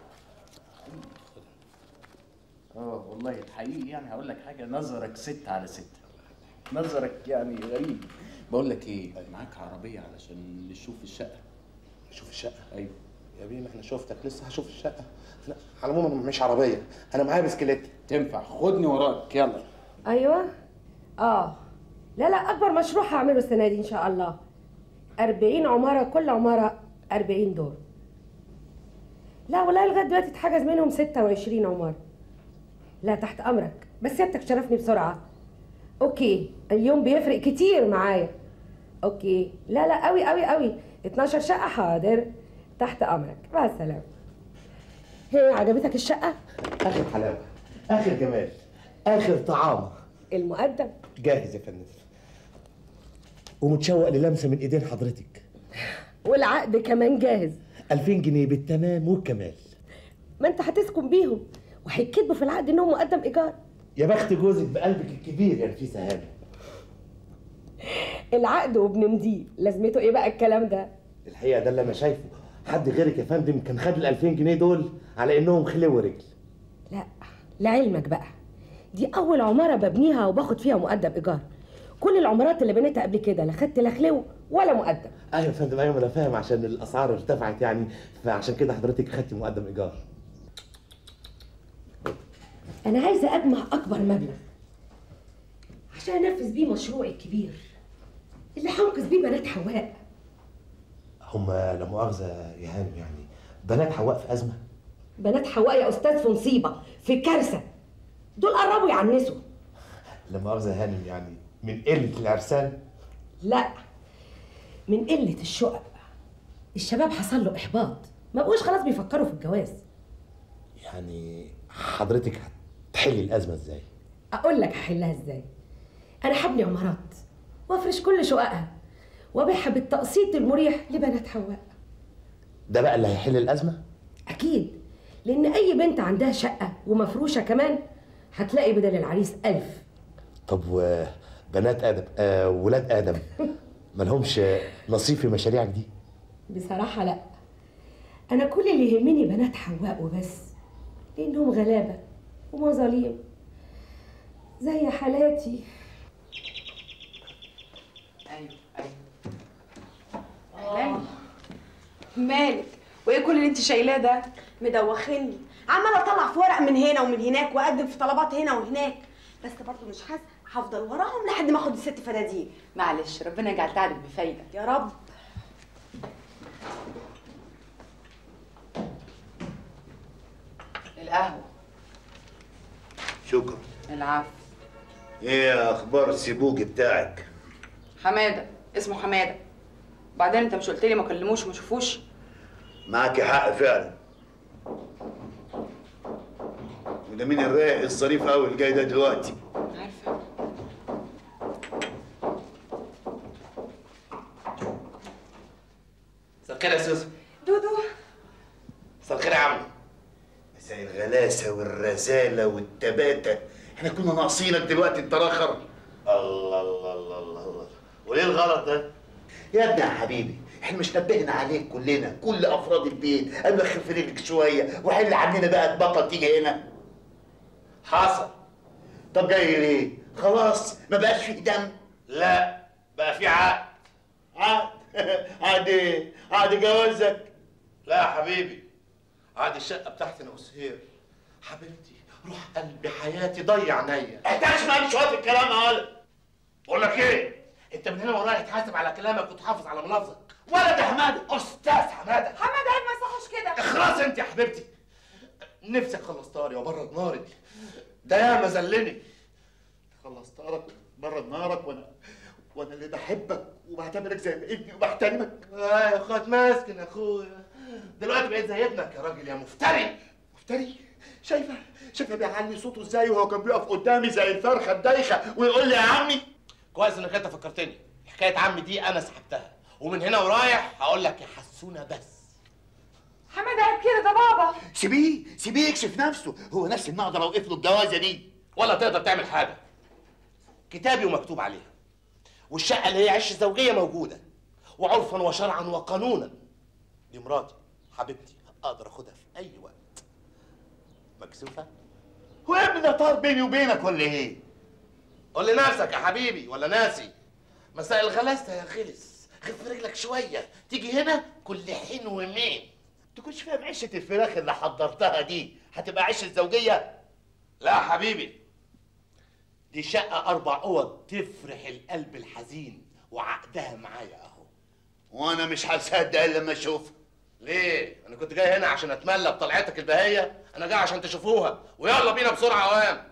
اه والله الحقيقي يعني هقول لك حاجه، نظرك ستة على ستة، نظرك يعني غريب. بقول لك ايه، معاك عربيه علشان نشوف الشقه؟ نشوف الشقه؟ ايوه يا بيه، ما احنا شفتك لسه هشوف الشقه. لا على العموم انا مش عربيه، انا معايا بسكليت. تنفع؟ خدني وراك يلا. ايوه اه لا لا اكبر مشروع هعمله السنه دي ان شاء الله. أربعين عماره، كل عماره أربعين دور. لا والله لغايه دلوقتي اتحجز منهم ستة وعشرين عماره. لا تحت امرك، بس سيادتك شرفني بسرعه. اوكي اليوم بيفرق كتير معايا. اوكي لا لا قوي قوي قوي. اتناشر شقه حاضر، تحت امرك، مع السلامه. هي عجبتك الشقه؟ اخر حلاوه، اخر جمال، اخر طعام. المقدم جاهز يا فندم، ومتشوق للمسه من ايدين حضرتك. والعقد كمان جاهز. ألفين جنيه بالتمام والكمال. ما انت هتسكن بيهم وهيتكتبوا في العقد انهم مقدم ايجار. يا بخت جوزك بقلبك الكبير يا نفيسه هانم. العقد وبنمضيه، لازمته ايه بقى الكلام ده؟ الحقيقه ده اللي انا شايفه، حد غيرك يا فندم كان خد ال ألفين جنيه دول على انهم خلو ورجل. لا لعلمك بقى، دي اول عماره ببنيها وباخد فيها مقدم ايجار. كل العمارات اللي بنيتها قبل كده لا خدت لا خلو ولا مقدم. ايوه يا فندم، ايوه انا فاهم، عشان الاسعار ارتفعت يعني، فعشان كده حضرتك خدتي مقدم ايجار. انا عايزه اجمع اكبر مبلغ عشان انفذ بيه مشروعي الكبير اللي هنقذ بيه بنات حواء. هما لا مؤاخذه يا هانم يعني بنات حواء في ازمه؟ بنات حواء يا استاذ في مصيبه، في كارثه. دول قربوا يعنسوا. لا مؤاخذه يا هانم يعني من قله العرسان؟ لا، من قله الشقق. الشباب حصل له احباط، ما بقوش خلاص بيفكروا في الجواز. يعني حضرتك هتحلي الازمه ازاي؟ اقول لك هحلها ازاي. انا هبني عمارات وافرش كل شققها وابيعها بالتقسيط المريح لبنات حواء. ده بقى اللي هيحل الازمه؟ اكيد، لان اي بنت عندها شقه ومفروشه كمان هتلاقي بدل العريس ألف. طب وبنات ادم آه ولاد ادم مالهمش نصيب في مشاريعك دي؟ بصراحه لا، انا كل اللي يهمني بنات حواء وبس، لانهم غلابه ومظاليم زي حالاتي. ايوه ايوه. مالك؟ وايه كل اللي انت شايلاه ده؟ مدوخني، عماله اطلع في ورق من هنا ومن هناك واقدم في طلبات هنا وهناك، بس برضه مش حاسه، هفضل وراهم لحد ما اخد الست فناديل. معلش، ربنا يجعل تعبك بفايده يا رب. القهوه. شكرا. العفو. ايه اخبار السيبوجي بتاعك؟ حماده، اسمه حماده. بعدين انت مش قلت لي ما كلموش وما شوفوش؟ معاكي حق فعلا. وده مين الرايق الظريف قوي اللي جاي ده دلوقتي؟ عارفه. مساء الخير يا سوسو. دودو. مساء الخير يا عمي. مساء الغلاسه والرزاله والتباته، احنا كنا ناقصينك دلوقتي انت راخر. الله الله الله الله الله. وليه الغلط ده؟ يا ابني يا حبيبي، احنا مش نبهنا عليك كلنا، كل افراد البيت، قال له خف رجلك شويه وحل عننا بقى، تبطل تيجي هنا. حصل. طب جاي ليه؟ خلاص ما بقاش فيه دم. لا، بقى في عقد. عقد؟ عقد ايه؟ عقد جوازك؟ لا يا حبيبي، عقد الشقه بتاعتي انا وسهير. حبيبتي، روح قلبي، حياتي، ضيع عينيا. احتاج معاك شويه الكلام يا ولد. بقول لك ايه؟ انت من هنا ورايح تحاسب على كلامك وتحافظ على ملفظك. ولد يا حماده. استاذ حماده. حماده عيب ما يصحش كده. اخلص انت يا حبيبتي. نفسك خلصتها لي وبرد ناري. ده ياما ذلني. خلصت نارك برد نارك، وانا وانا اللي بحبك وبعتبرك زي ابني وبحترمك. اه يا اخوات ماسكن يا اخويا. دلوقتي بقيت زي ابنك يا راجل يا مفتري. مفتري؟ شايفه شايفه بيعلي صوته ازاي وهو كان بيقف قدامي زي الفرخه الدايخه ويقول لي يا عمي؟ كويس انك انت فكرتني. حكايه عمي دي انا سحبتها، ومن هنا ورايح هقول لك يا حسونه بس. حماده عيب كده، ده بابا. سيبيه سيبيه يكشف نفسه، هو نفس اللي اقدر اوقف له الجوازه دي. ولا تقدر تعمل حاجه. كتابي ومكتوب عليها، والشقه اللي هي عش الزوجيه موجوده، وعرفا وشرعا وقانونا دي مراتي حبيبتي، اقدر اخدها في اي وقت. مكسوفه؟ هو يا ابني ده طار بيني وبينك ولا ايه؟ قول لنفسك يا حبيبي ولا ناسي؟ مساء الغلاسه يا غلس، خف رجلك شويه، تيجي هنا كل حين ومين. تكونش فاهم عشه الفراخ اللي حضرتها دي هتبقى عشه زوجيه؟ لا يا حبيبي، دي شقه اربع اوض تفرح القلب الحزين، وعقدها معايا اهو. وانا مش هصدق الا لما اشوفها. ليه؟ انا كنت جاي هنا عشان اتملى بطلعتك البهيه، انا جاي عشان تشوفوها، ويلا بينا بسرعه اوام.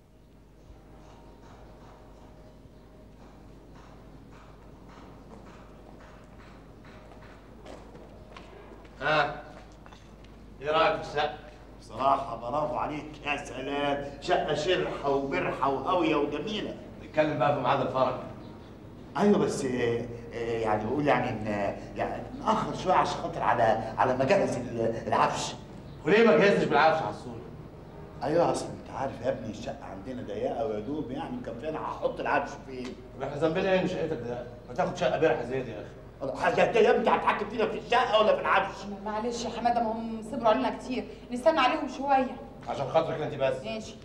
ها، ايه رايك في الشقه؟ بصراحه برافو عليك، يا سلام، شقه شرحه وبرحه وهاويه وجميله. نتكلم بقى في ميعاد الفرح. ايوه بس آه، آه، يعني بقول يعني ان يعني ناخر شويه عشان خاطر على على ما اجهز العفش. وليه ما جهزتش بالعفش على الصوره؟ ايوه اصل انت عارف يا ابني الشقه عندنا ضيقه ويا دوب يعني مكفينا، هحط العفش فين؟ طب احنا ذنبنا ايه ان شقتك ضيقه؟ ما تاخد شقه برحه زي دي يا اخي. حاجه يا ابني هتحكم فينا في الشقه ولا في العفش؟ معلش يا حماده، ما هم صبروا علينا كتير، نستنى عليهم شويه. عشان خاطرك انت بس. ماشي.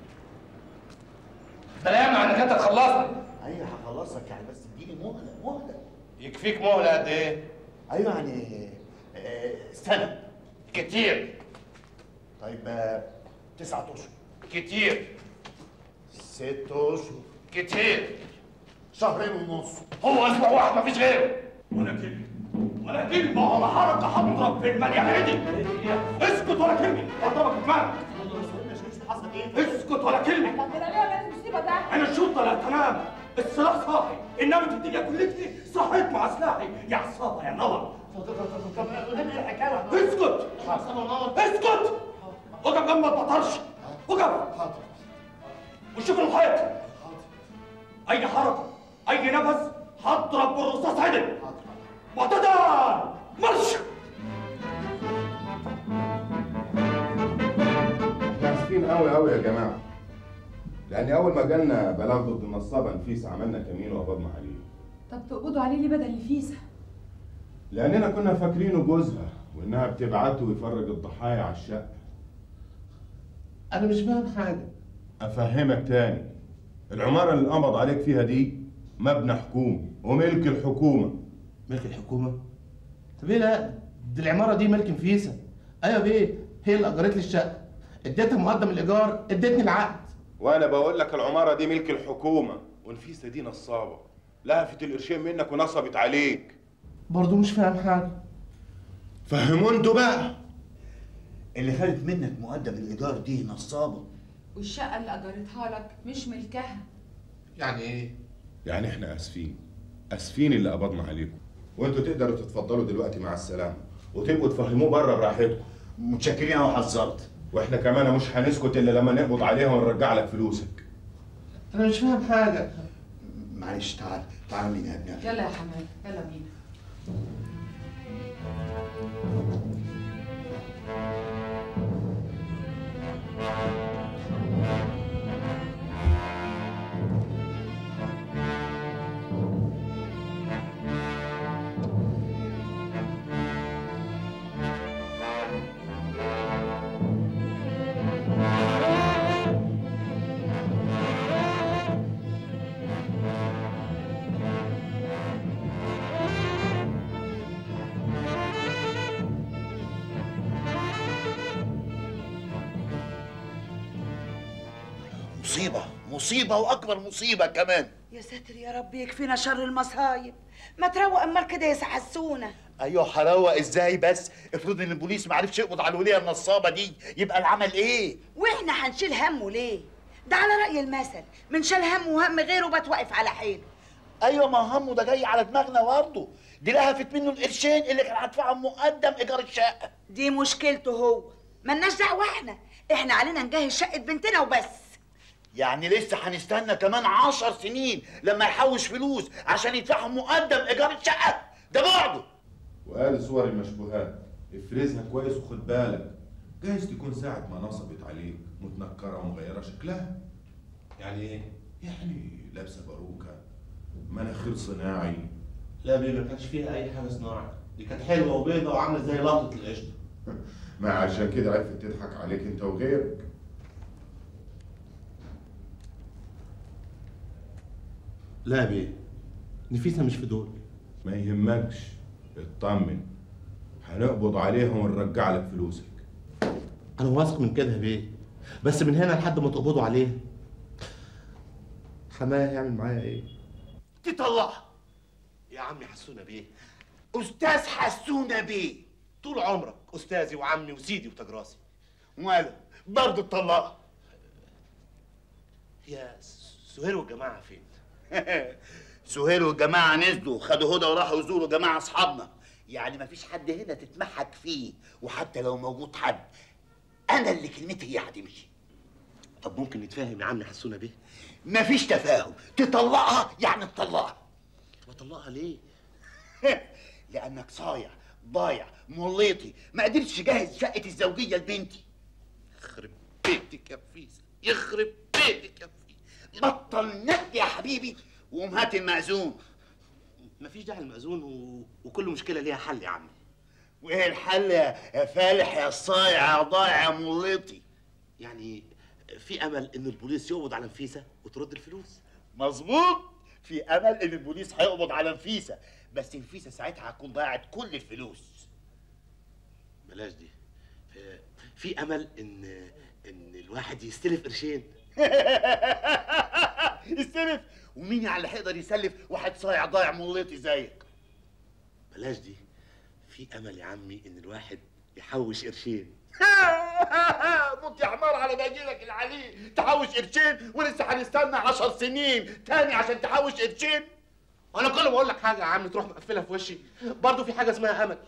ده لا يمنع انك انت تخلصني. ايوه هخلصك يعني، بس اديني مهله مهله. يكفيك مهله قد ايه؟ ايوه يعني آه، سنه. كتير. طيب آه، تسعة اشهر. كتير. ست اشهر كتير. شهرين ونص. هو اسبوع واحد مفيش غيره. ولا كلمه ولا كلمه ولا حركه هضرب في المال يا هادي. اسكت ولا كلمه هضربك في دماغك. اسكت ولا كلمه. انا الشرطه لا تنام، السلاح صاحي، انما في الدنيا كلتي صحيت مع سلاحي يا عصابه يا نور. طب قول لي الحكايه. اسكت اسكت اقف جنب ما تبطلش. اقف وشوف الحيط. اي حركه اي نفس هضرب بالرصاص عدل. معتدل مرش. اسفين قوي قوي يا جماعه، لان اول ما جالنا بلاغ ضد النصابه نفيسه عملنا كمين وقبضنا عليه. طب تقبضوا عليه ليه بدل نفيسه؟ لاننا كنا فاكرينه جوزها وانها بتبعته يفرج الضحايا على الشقه. انا مش فاهم حاجه. افهمك تاني، العماره اللي انقبض عليك فيها دي مبنى حكومي وملك الحكومه. ملك الحكومه؟ طب ايه؟ لا دي العماره دي ملك نفيسه. ايوه بيه، هي اللي اجرت لي الشقه، اديتها مقدم الايجار، ادتني العقد. وانا بقول لك العماره دي ملك الحكومه ونفيسه دي نصابه، لهفت القرشين منك ونصبت عليك. برضه مش فاهم حاجه. فهموا انتوا بقى. اللي خدت منك مقدم الايجار دي نصابه، والشقه اللي اجرتها لك مش ملكها. يعني ايه؟ يعني احنا اسفين، اسفين اللي قبضنا عليكم، وانتوا تقدروا تتفضلوا دلوقتي مع السلامه وتبقوا تفهموه بره براحتكم. متشكرين اهو حذرت. واحنا كمان مش هنسكت الا لما نقبض عليها ونرجع لك فلوسك. انا مش فاهم حاجه. معلش تعال تعال بينا يا ابني. يلا يا حماد يلا بينا. مصيبة مصيبة وأكبر مصيبة كمان. يا ساتر يا رب يكفينا شر المصايب. ما تروق امال كده يا سحسونه. أيوه هروق إزاي بس؟ افرض إن البوليس ما عرفش يقبض على الولية النصابة دي، يبقى العمل إيه؟ واحنا هنشيل همه ليه؟ ده على رأي المثل، من شال هم وهم غيره بات واقف على حيله. أيوه ما همه ده جاي على دماغنا برضه، دي لهفت منه القرشين اللي كان هدفعهم مقدم إيجار الشقة. دي مشكلته هو، مالناش دعوة احنا، احنا علينا نجهز شقة بنتنا وبس. يعني لسه هنستنى كمان عشر سنين لما يحوش فلوس عشان يدفعهم مقدم ايجار الشقه؟ ده بعده. وقال صور المشبوهات افرزها كويس وخد بالك، جايز تكون ساعة ما نصبت عليك متنكرة ومغيرة شكلها. يعني ايه؟ يعني لابسة باروكة، مناخير صناعي. لا بيه ما كانش فيها اي حاجه صناعي، دي كانت حلوه وبيضه وعامله زي لقطه القشطه. ما عشان كده عرفت تضحك عليك انت وغيرك. لا بيه، نفيسه مش في دول. ما يهمكش، اطمن، هنقبض عليها ونرجع لك فلوسك. انا واثق من كده يا بيه، بس من هنا لحد ما تقبضوا عليها حماية هيعمل معايا ايه؟ تطلعها يا عمي حسونة بيه. استاذ حسونة بيه، طول عمرك استاذي وعمي وسيدي وتجراسي. وماله برضه تطلعها. يا سهير والجماعه فين؟ سهير والجماعه نزلوا خدوا هدى وراحوا يزوروا جماعه اصحابنا. يعني مفيش حد هنا تتمحك فيه، وحتى لو موجود حد انا اللي كلمتي هي هتمشي. طب ممكن نتفاهم يا عم حسونة بيه؟ مفيش تفاهم، تطلقها يعني تطلقها. بطلقها ليه؟ لانك صايع ضايع مليطي، ما قدرتش تجهز شقه الزوجيه لبنتي. يخرب بيتك يا فيزا، يخرب بيتك يا فيزا. بطل ند يا حبيبي وقوم هات المأذون. مفيش داعي المأذون و... وكل مشكله ليها حل يا عم. وايه الحل يا فالح يا صايع يا ضايع يا مليطي؟ يعني في امل ان البوليس يقبض على نفيسه وترد الفلوس. مظبوط، في امل ان البوليس هيقبض على نفيسه، بس نفيسه ساعتها هتكون ضيعت كل الفلوس. بلاش دي. في امل ان ان الواحد يستلف قرشين. يستلف؟ ومين يعني اللي هيقدر يسلف واحد صايع ضايع مليطي زيك؟ بلاش دي، في امل يا عمي ان الواحد يحوش قرشين. موت يا حمار على باجيلك العليل، تحوش قرشين ولسه هنستنى عشر سنين تاني عشان تحوش قرشين؟ وانا كل ما اقول لك حاجه يا عم تروح مقفلها في وشي. برضه في حاجه اسمها امل.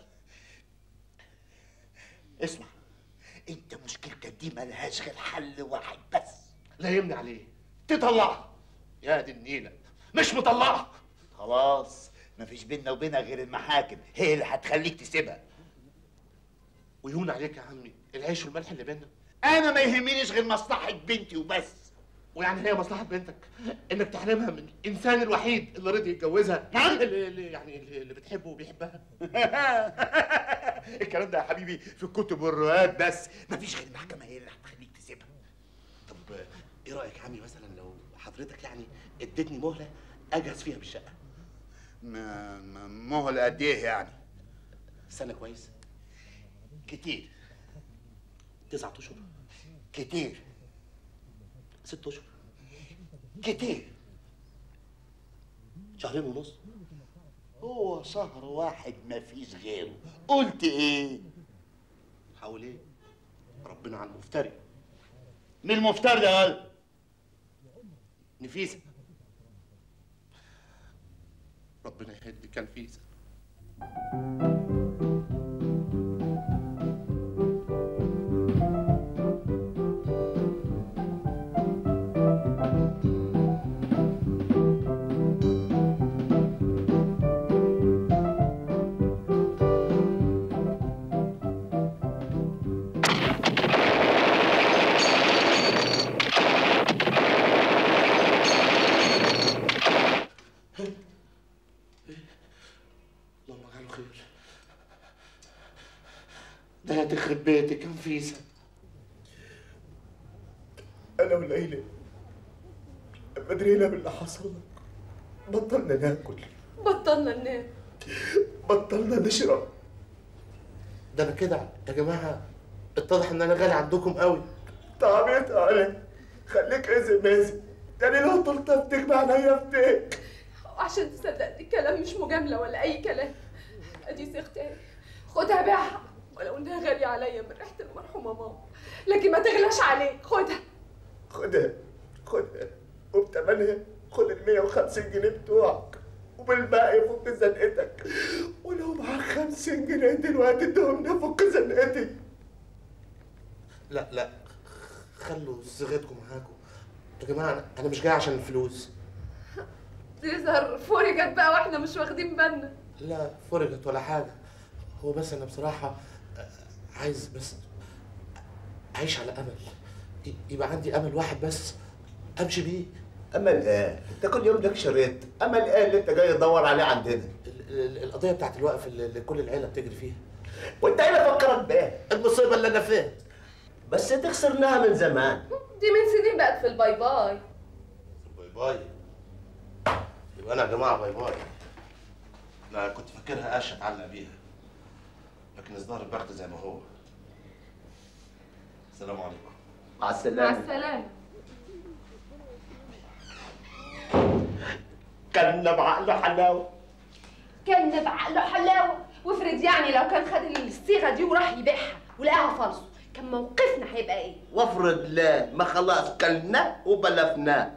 اسمع، انت مشكلتك دي ملهاش غير حل واحد بس، لا يمنع عليه، تطلعها. يا دي النيله، مش مطلعها. خلاص مفيش بينا وبينها غير المحاكم، هي اللي هتخليك تسيبها. ويهون عليك يا عمي العيش والملح اللي بينا. انا ما يهمنيش غير مصلحه بنتي وبس. ويعني هي مصلحه بنتك انك تحرمها من الانسان الوحيد اللي رضي يتجوزها، اللي, اللي يعني اللي بتحبه وبيحبها. الكلام ده يا حبيبي في الكتب والروايات بس، مفيش غير المحكمه هي اللي هتخليك تسيبها. طب ايه رايك يا عمي مثلا لو حضرتك يعني اديتني مهله اجهز فيها بالشقه؟ ما مهله قد ايه يعني؟ سنه كويس؟ كتير. تسعة اشهر؟ كتير. ست اشهر؟ كتير. شهرين ونص؟ هو شهر واحد مفيش غيره، قلت ايه؟ حاول ايه؟ ربنا على المفتري. مين المفتري يا ولد؟ نفيسة. ربنا يهديك يا نفيسة. ده هتخرب بيتك يا نفيسة. أنا وليلى لما درينا باللي حصل بطلنا ناكل، بطلنا ننام، بطلنا نشرب. ده أنا كده يا جماعة اتضح إن أنا غالي عندكم قوي. تعبت عليك، خليك إزي مازي، يعني لو طلت أفتك معناها أفتك. وعشان تصدق دي كلام مش مجاملة ولا أي كلام. أدي سيختي خدها بيعها، ولو إنها غالية عليا من ريحة المرحومة ماما، لكن ما تغلاش عليك. خدها خدها خدها وبتمنها خد ال مية وخمسين جنيه بتوعك وبالباقي فك زنقتك، ولو معاك خمسين جنيه دلوقتي ادهم نفك زنقتي. لا لا خلوا صيغتكم معاكم يا جماعة، أنا مش جاي عشان الفلوس. تظهر فرجت بقى واحنا مش واخدين بالنا. لا فرجت ولا حاجة، هو بس أنا بصراحة عايز بس أعيش على أمل، يبقى عندي أمل واحد بس أمشي بيه. أمل إيه؟ أنت كل يوم لك شريط، أمل إيه اللي أنت جاي تدور عليه عندنا؟ القضية بتاعت الوقف اللي كل العيلة بتجري فيها. وأنت إيه اللي فكرك بإيه؟ المصيبة اللي أنا فيها. بس أنت خسرناها من زمان. دي من سنين بقت في الباي باي. باي باي؟ يبقى أنا يا جماعة باي باي. أنا كنت فاكرها قشة أتعلق بيها، لكن الظاهر البخت زي ما هو. السلام عليكم. مع السلامة. مع السلامة. كان بعقله حلاوة. كان بعقله حلاوة، وافرض يعني لو كان خد الصيغة دي وراح يبيعها ولقاها فالصو، كان موقفنا هيبقى ايه؟ وافرض لا، ما خلاص كلناه وبلفناه.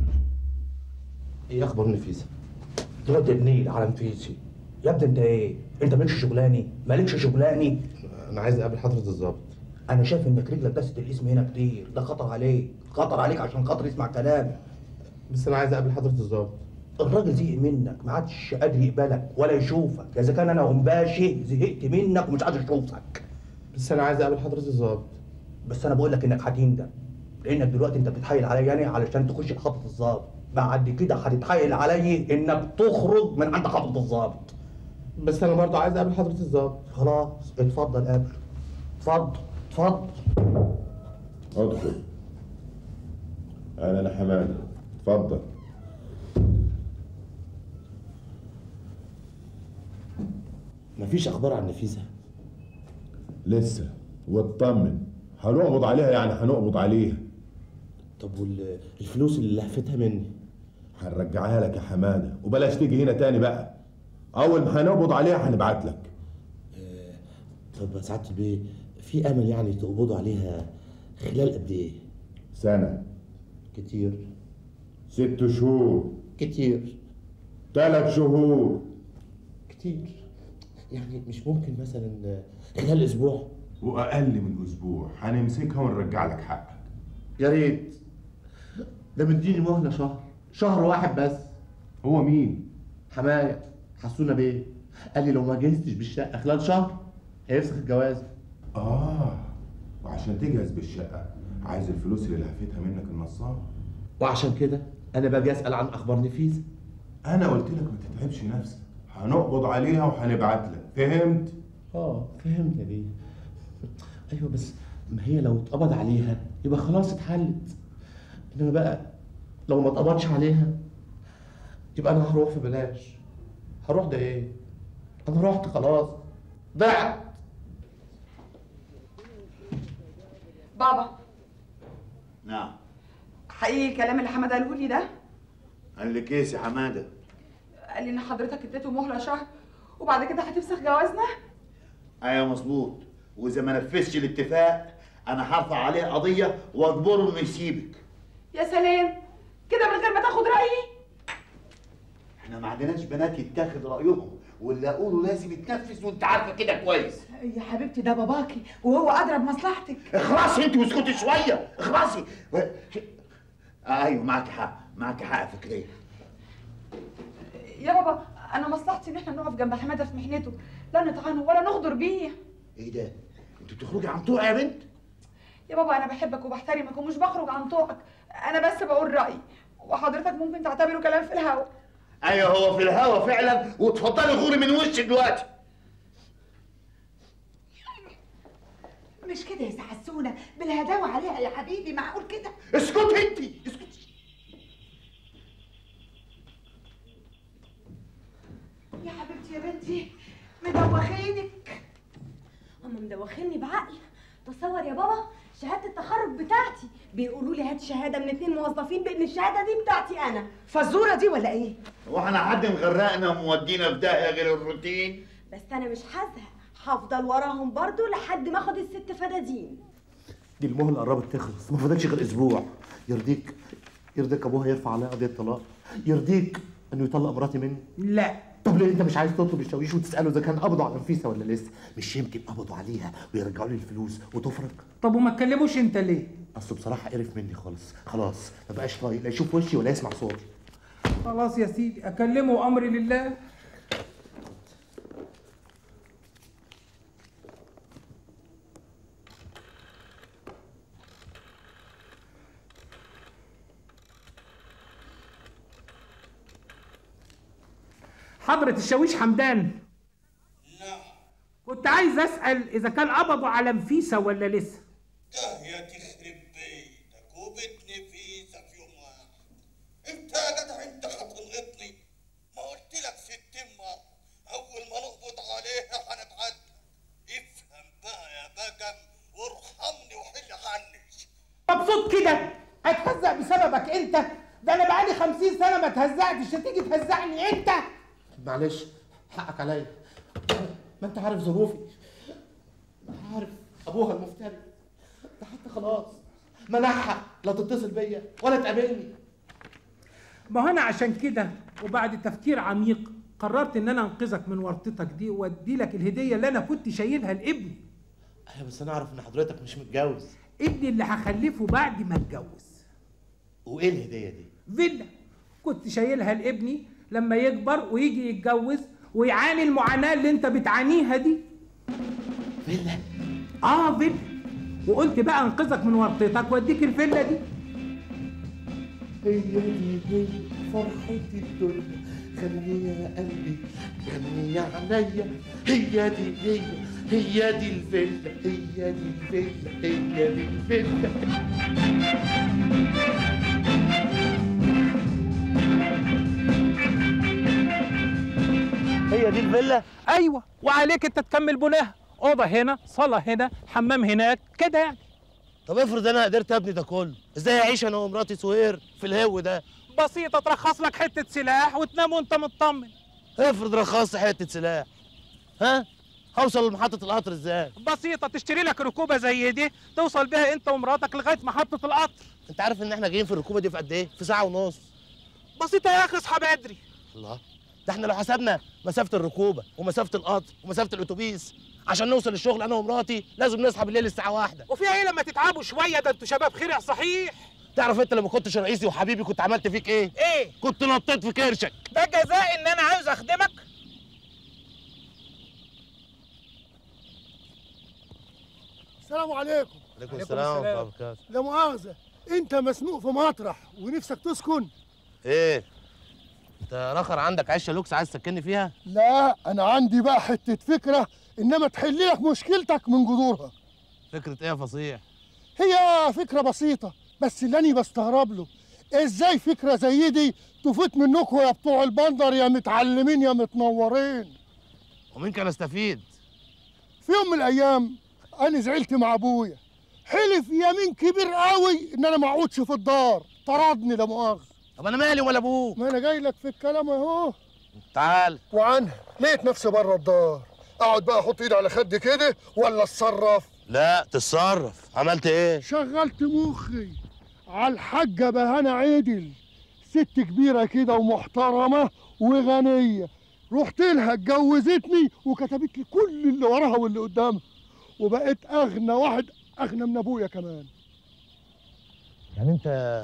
ايه اخبار نفيسة؟ رد النيل على نفيسي. يا ابني انت ايه؟ انت مالكش شغلاني؟ مالكش شغلاني؟ انا عايز اقابل حضرة الظابط. انا شايف انك رجلك دست الاسم هنا كتير، ده خطر عليك، خطر عليك عشان خاطر يسمع كلامي. بس انا عايز اقابل حضرة الظابط. الراجل زهق منك، ما عادش قادر يقبلك ولا يشوفك، اذا كان انا ومباشي زهقت منك ومش عايز اشوفك. بس انا عايز اقابل حضرة الظابط. بس انا بقول لك انك هتندم، لانك دلوقتي انت بتتحايل عليا انا علشان تخش لحضرة الظابط، بعد كده هتتحايل عليا انك تخرج من عند حضرة الظابط. بس انا برضه عايز اقابل حضرة الظابط. خلاص اتفضل قابله. اتفضل اتفضل. ادخل. انا انا حماده، اتفضل. مفيش اخبار عن نفيسة؟ لسه، واطمن هنقبض عليها يعني هنقبض عليها. طب والفلوس اللي لهفتها مني؟ هنرجعها لك يا حماده، وبلاش تيجي هنا تاني بقى. اول ما هنقبض عليها هنبعت لك. آه طب يا سعاده البيه، في امل يعني تقبضوا عليها خلال قد ايه؟ سنه. كتير. ست شهور. كتير. ثلاث شهور. كتير. يعني مش ممكن مثلا خلال اسبوع؟ واقل من اسبوع هنمسكها ونرجع لك حقك. يا ريت. ده مديني مهله شهر، شهر واحد بس. هو مين؟ حمايه حسونا بيه، قال لي لو ما جهزتش بالشقه خلال شهر هيفسخ الجواز. اه وعشان تجهز بالشقه عايز الفلوس اللي لهفتها منك النصاب. وعشان كده انا باجي اسال عن اخبار نفيسه. انا قلت لك ما تتعبش نفسك، هنقبض عليها وهنبعت لك، فهمت؟ اه فهمت يا بيه. ايوه بس ما هي لو اتقبض عليها يبقى خلاص اتحلت، انما بقى لو ما اتقبضش عليها يبقى انا هروح في بلاش. هروح ده ايه؟ انا رحت خلاص، ضعت. بابا. نعم. حقيقي الكلام اللي حماده قاله لي ده؟ قال لك ايه يا حماده؟ قال لي ان حضرتك اديته مهله شهر وبعد كده هتفسخ جوازنا؟ ايوه مظبوط، واذا ما نفذش الاتفاق انا هرفع عليه قضيه واجبره انه يسيبك. يا سلام، كده من غير ما تاخد رايي؟ احنا ما عندناش بنات يتاخد رايهم، واللي اقوله لازم يتنفذ وانت عارفه كده كويس. يا حبيبتي ده باباكي وهو ادرى بمصلحتك. اخلصي انت واسكتي شويه، اخلصي. آه ايوه معاكي حق، معاكي حق فكريه. يا بابا انا مصلحتي ان احنا نقف جنب حماده في محنته، لا نطعنه ولا نغدر بيه. ايه ده؟ انت بتخرجي عن طوعي يا بنت؟ يا بابا انا بحبك وبحترمك ومش بخرج عن طوعك، انا بس بقول رايي وحضرتك ممكن تعتبره كلام في الهوا. ايوه هو في الهوا فعلا، وتفضلي غوري من وشي دلوقتي. مش كده يا سحسونه، بالهداوه عليها يا حبيبي، معقول كده؟ اسكتي انت، اسكتي. يا حبيبتي يا بنتي مدوخينك. هم مدوخيني بعقل. تصور يا بابا شهاده التخرج بتاعتي بيقولوا لي هات شهاده من اتنين موظفين بان الشهاده دي بتاعتي انا. فزوره دي ولا ايه؟ هو احنا حد مغرقنا ومودينا في داهيه غير الروتين؟ بس انا مش هزهق، هفضل وراهم برضو لحد ما اخد الست فدادين. دي المهله قربت تخلص، ما فاضلش غير اسبوع. يرضيك يرضيك ابوها يرفع عليها قضيه طلاق؟ يرضيك انه يطلق مراتي مني؟ لا. طب ليه انت مش عايز تطلب الشاويش وتساله اذا كان قبضوا على نفيسه ولا لسه؟ مش يمكن قبضوا عليها ويرجعوا لي الفلوس وتفرج؟ طب وما تكلموش انت ليه؟ اصله بصراحه قرف مني خالص، خلاص ما بقاش طايق لا يشوف وشي ولا يسمع صوتي. خلاص يا سيدي اكلمه وامري لله. حضرة الشاويش حمدان. نعم. كنت عايز اسال اذا كان قبضوا على نفيسه ولا لسه. ده يا تخرب بيتك وبيت نفيسه في يوم واحد. انت يا جدع انت هتلقطني؟ ما قلت لك ستين مره اول ما نقبض عليها هنبعت لك. افهم بقى يا بجم وارحمني وحل عني. مبسوط كده؟ اتهزق بسببك انت؟ ده انا بقالي خمسين سنه ما اتهزقتش، هتيجي تهزقني انت؟ معلش حقك عليا، ما انت عارف ظروفي، عارف ابوها المفتري ده حتى خلاص منحها لا تتصل بيا ولا تقابلني. ما هو انا عشان كده وبعد تفكير عميق قررت ان انا انقذك من ورطتك دي وادي لك الهديه اللي انا كنت شايلها لابني. ايوه بس انا اعرف ان حضرتك مش متجوز. ابني اللي هخلفه بعد ما اتجوز. وايه الهديه دي؟ فيلا كنت شايلها لابني لما يكبر ويجي يتجوز ويعاني المعاناه اللي انت بتعانيها دي. فيلا؟ اه فيلا. وقلت بقى انقذك من ورطتك واديك الفيلا دي. هي دي هي فرحتي الدنيا، غني يا قلبي غني يا عينيا، هي دي هي هي دي الفيلا، هي دي الفيلا، هي دي الفيلا. هي دي الفيلا؟ ايوه، وعليك انت تكمل بناها، اوضه هنا، صاله هنا، حمام هناك، كده يعني. طب افرض انا قدرت ابني ده كله، ازاي اعيش انا ومراتي سهير في الهو ده؟ بسيطه، ترخص لك حته سلاح وتنام وانت مطمن. افرض رخصت حته سلاح، ها؟ هوصل لمحطه القطر ازاي؟ بسيطه، تشتري لك ركوبه زي دي توصل بيها انت ومراتك لغايه محطه القطر. انت عارف ان احنا جايين في الركوبه دي في قد ايه؟ في ساعه ونص. بسيطه يا اخي، اصحى بدري. الله، ده احنا لو حسبنا مسافه الركوبه ومسافه القطر ومسافه الاتوبيس عشان نوصل الشغل انا ومراتي لازم نصحى بالليل الساعه واحدة. وفيها ايه لما تتعبوا شويه؟ ده انتوا شباب خير صحيح. تعرف انت لما كنتش رئيسي وحبيبي كنت عملت فيك ايه؟ ايه؟ كنت نطيت في كرشك. ده جزاء ان انا عاوز اخدمك. السلام عليكم. عليكم السلام ورحمه الله وبركاته. لا مؤاخذة، أنت مسنوق في مطرح ونفسك تسكن؟ ايه؟ انت رخر عندك عشه لوكس عايز تسكنني فيها؟ لا، أنا عندي بقى حتة فكرة إنما تحل لك مشكلتك من جذورها. فكرة ايه يا فصيح؟ هي فكرة بسيطة بس اللي أنا بستغرب له، إزاي فكرة زي دي تفوت منكم يا بتوع البندر يا متعلمين يا متنورين؟ ومين كان استفيد؟ في يوم من الأيام أنا زعلت مع أبويا، حلف يمين كبير قوي إن أنا ما أقعدش في الدار، طردني لا مؤاخذة. طب أنا مالي ولا أبوك؟ ما أنا جاي لك في الكلام أهو. تعال. وعنها لقيت نفسي بره الدار، أقعد بقى أحط إيدي على خدي كده ولا أتصرف؟ لا تتصرف. عملت إيه؟ شغلت مخي على الحاجة بهانة عدل، ست كبيرة كده ومحترمة وغنية، رحت لها اتجوزتني وكتبت لي كل اللي وراها واللي قدامها، وبقيت أغنى واحد، أغنى من أبويا كمان. يعني أنت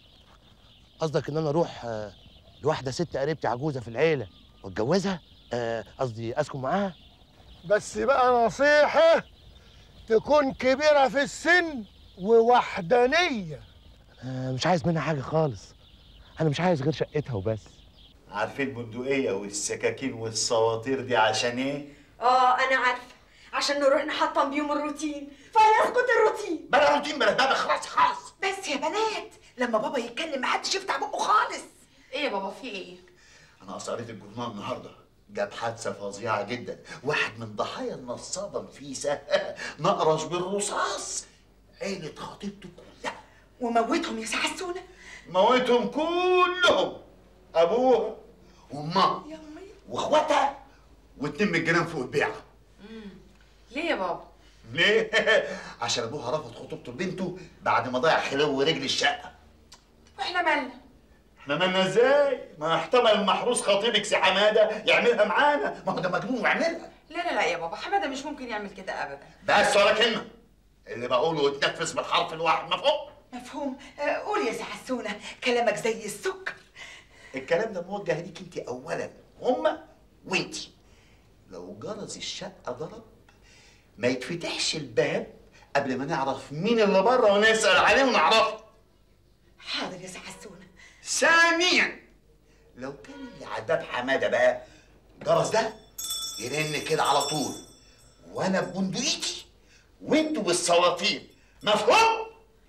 قصدك إن أنا أروح لواحدة ست قريبتي عجوزة في العيلة وأتجوزها؟ قصدي أسكن معاها؟ بس بقى نصيحة تكون كبيرة في السن ووحدانية. أنا مش عايز منها حاجة خالص، أنا مش عايز غير شقتها وبس. عارفين البندقية والسكاكين والسواطير دي عشان إيه؟ اه أنا عارفة، عشان نروح نحطم بيهم الروتين فيسقط الروتين. بلا روتين بلا بابا، خلاص خلاص. بس يا بنات لما بابا يتكلم محدش يفتح بقه خالص. ايه يا بابا في ايه؟ أنا قريت الجورنال النهارده، جاب حادثة فظيعة جدا، واحد من ضحايا النصابة نفيسة نقرش بالرصاص عيلة خطيبته كلها. وموتهم يا سحسونة؟ موتهم كلهم، أبوها وأمها وإخواتها واتنين من الجيران فوق البيعة. ليه يا بابا؟ ليه؟ عشان أبوها رفض خطوبته لبنته بعد ما ضيع خلو رجل الشقة. واحنا مالنا؟ احنا مالنا ازاي؟ ما احتمل المحروس خطيبك سي حماده يعملها معانا، ما هو ده مجنون ويعملها. لا لا لا يا بابا، حماده مش ممكن يعمل كده ابدا. بس ولا كلمه، اللي بقوله يتنفس بالحرف الواحد، مفهوم؟ مفهوم. آه قول يا سحسونة، كلامك زي السكر. الكلام ده موجه ليك انت اولا، هما وانت. لو جرس الشقه ضرب ما يتفتحش الباب قبل ما نعرف مين اللي بره ونسال عليه ونعرفه. حاضر يا سحسونة. ثانيا لو كان اللي على الباب حماده بقى، الجرس ده يرن كده على طول، وانا ببندقيتي وانتوا بالسلاطين، مفهوم؟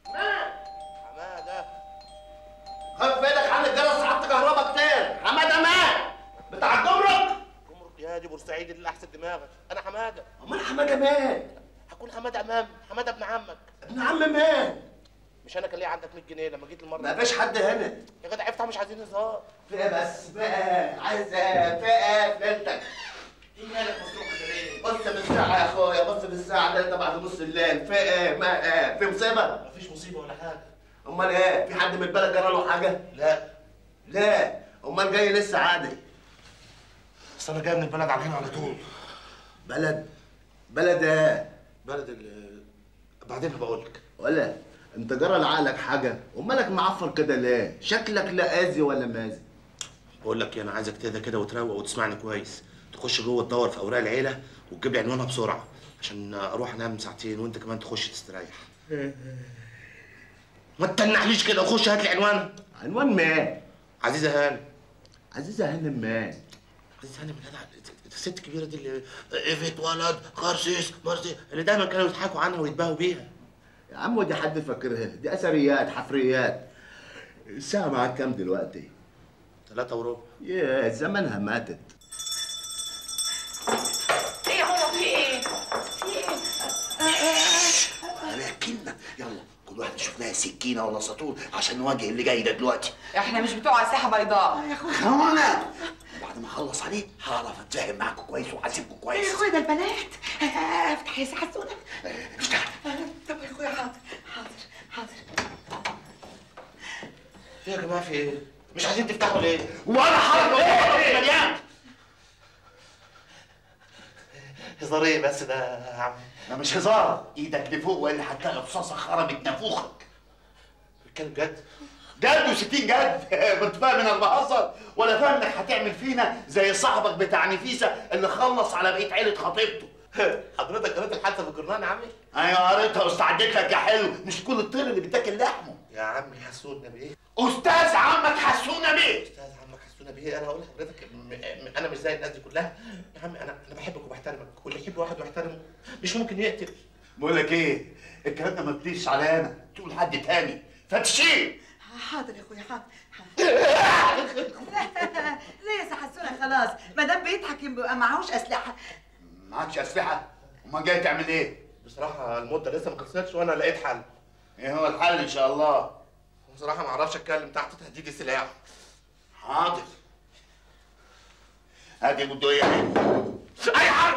حماده خف بالك عن الجرس، سحبت كهربا كتير. حماده مات بتاع الجمرك. جمرك يا دي بورسعيد اللي احسن دماغك، انا حماده. امال حماده مات؟ هكون حماده امام، حماده ابن عمك. ابن عم مات؟ مش انا كان ليا عندك مية جنيه لما جيت المره ما فيش حد هنا يا جدع. افتح، مش عايزين هزار. فئه بس بقى، عايزه فئه فلتك. ايه مالك مسروق كده ليه؟ بص بالساعه يا اخويا، بص بالساعه، ده انت بعد نص الليل. فئه ما في مصيبه؟ مفيش مصيبه ولا حاجه. امال ايه؟ في حد من البلد جرى له حاجه؟ لا. لا، امال جاي لسه عادي؟ بس انا جاي من البلد على هنا على طول. بلد؟ بلد ايه؟ بلد ال بعدين هبقول لك. ولا انت جرى لعقلك حاجه؟ امالك معفر كده ليه؟ شكلك لا اذي ولا مازي. بقول لك انا عايزك تهدى كده وتروق وتسمعني كويس، تخش جوه تدور في اوراق العيله وتجيب لي عنوانها بسرعه عشان اروح انام ساعتين وانت كمان تخش تستريح. ما تتنحليش كده وخش هات لي عنوانها. عنوان مين؟ عزيزه هانم. عزيزه هانم مين؟ عزيزه هانم جدع، الست الكبيره دي اللي ايفيت ولد خرسيس مرسي اللي دايما كانوا يضحكوا عنها ويتباهوا بيها. يا عم ودي حد فاكرها؟ دي اثريات حفريات. الساعه معاك كام دلوقتي؟ ثلاثة وربع. ياه زمانها ماتت. ايه يا بابا في ايه؟ في ايه؟ عليها كلمه، يلا نمسك فيها سكينه ولا ساطور عشان نواجه اللي جاي ده دلوقتي. احنا مش بتوع اسلحه بيضاء يا اخويا خوانا. بعد ما اخلص عليه هعرف اتفاهم معاكم كويس وهسيبكم كويس. يا اخويا ده البنات. افتح يا سي حسونه. افتح. طب يا اخويا حاضر حاضر حاضر. يا جماعه في ايه؟ مش عايزين تفتحوا ليه؟ وانا حركه ايه؟ مليان. هزار ايه بس ده يا عم؟ ده مش هزار، ايدك لفوق والا هتلاقي رصاصه خرمت نافوخك. بتتكلم جد؟ جد وستين جد. كنت فاهم انك بهزر ولا فاهم انك هتعمل فينا زي صاحبك بتاع نفيسه اللي خلص على بقيه عيله خطيبته. حضرتك قريت الحادثه في الجورنال يا عمي؟ ايوه قريتها واستعديت لك يا حلو، مش كل الطير اللي بيتاكل لحمه. يا عمي حسونا بيه. استاذ عمك حسونا بيه. استاذ عمك حسونا بيه، انا هقول لحضرتك انا مش زي الناس دي كلها. يا عمي انا انا بحبك وبحترمك، واللي يحب واحد ويحترمه مش ممكن يقتل. بقول لك ايه؟ الكلام ده ما تليش على انا، تقول حد تاني. فتشين. حاضر يا اخويا حاضر. ليه يا سي حسونه خلاص، ما دام بيضحك يبقى معهوش اسلحه. معكش اسلحه؟ امال جاي تعمل ايه؟ بصراحه المده لسه ما خلصتش وانا لقيت حل. ايه هو الحل ان شاء الله؟ بصراحه ما اعرفش اتكلم تحت تهديد السلاح. حاضر. ادي البندقيه اهي. اي حرب.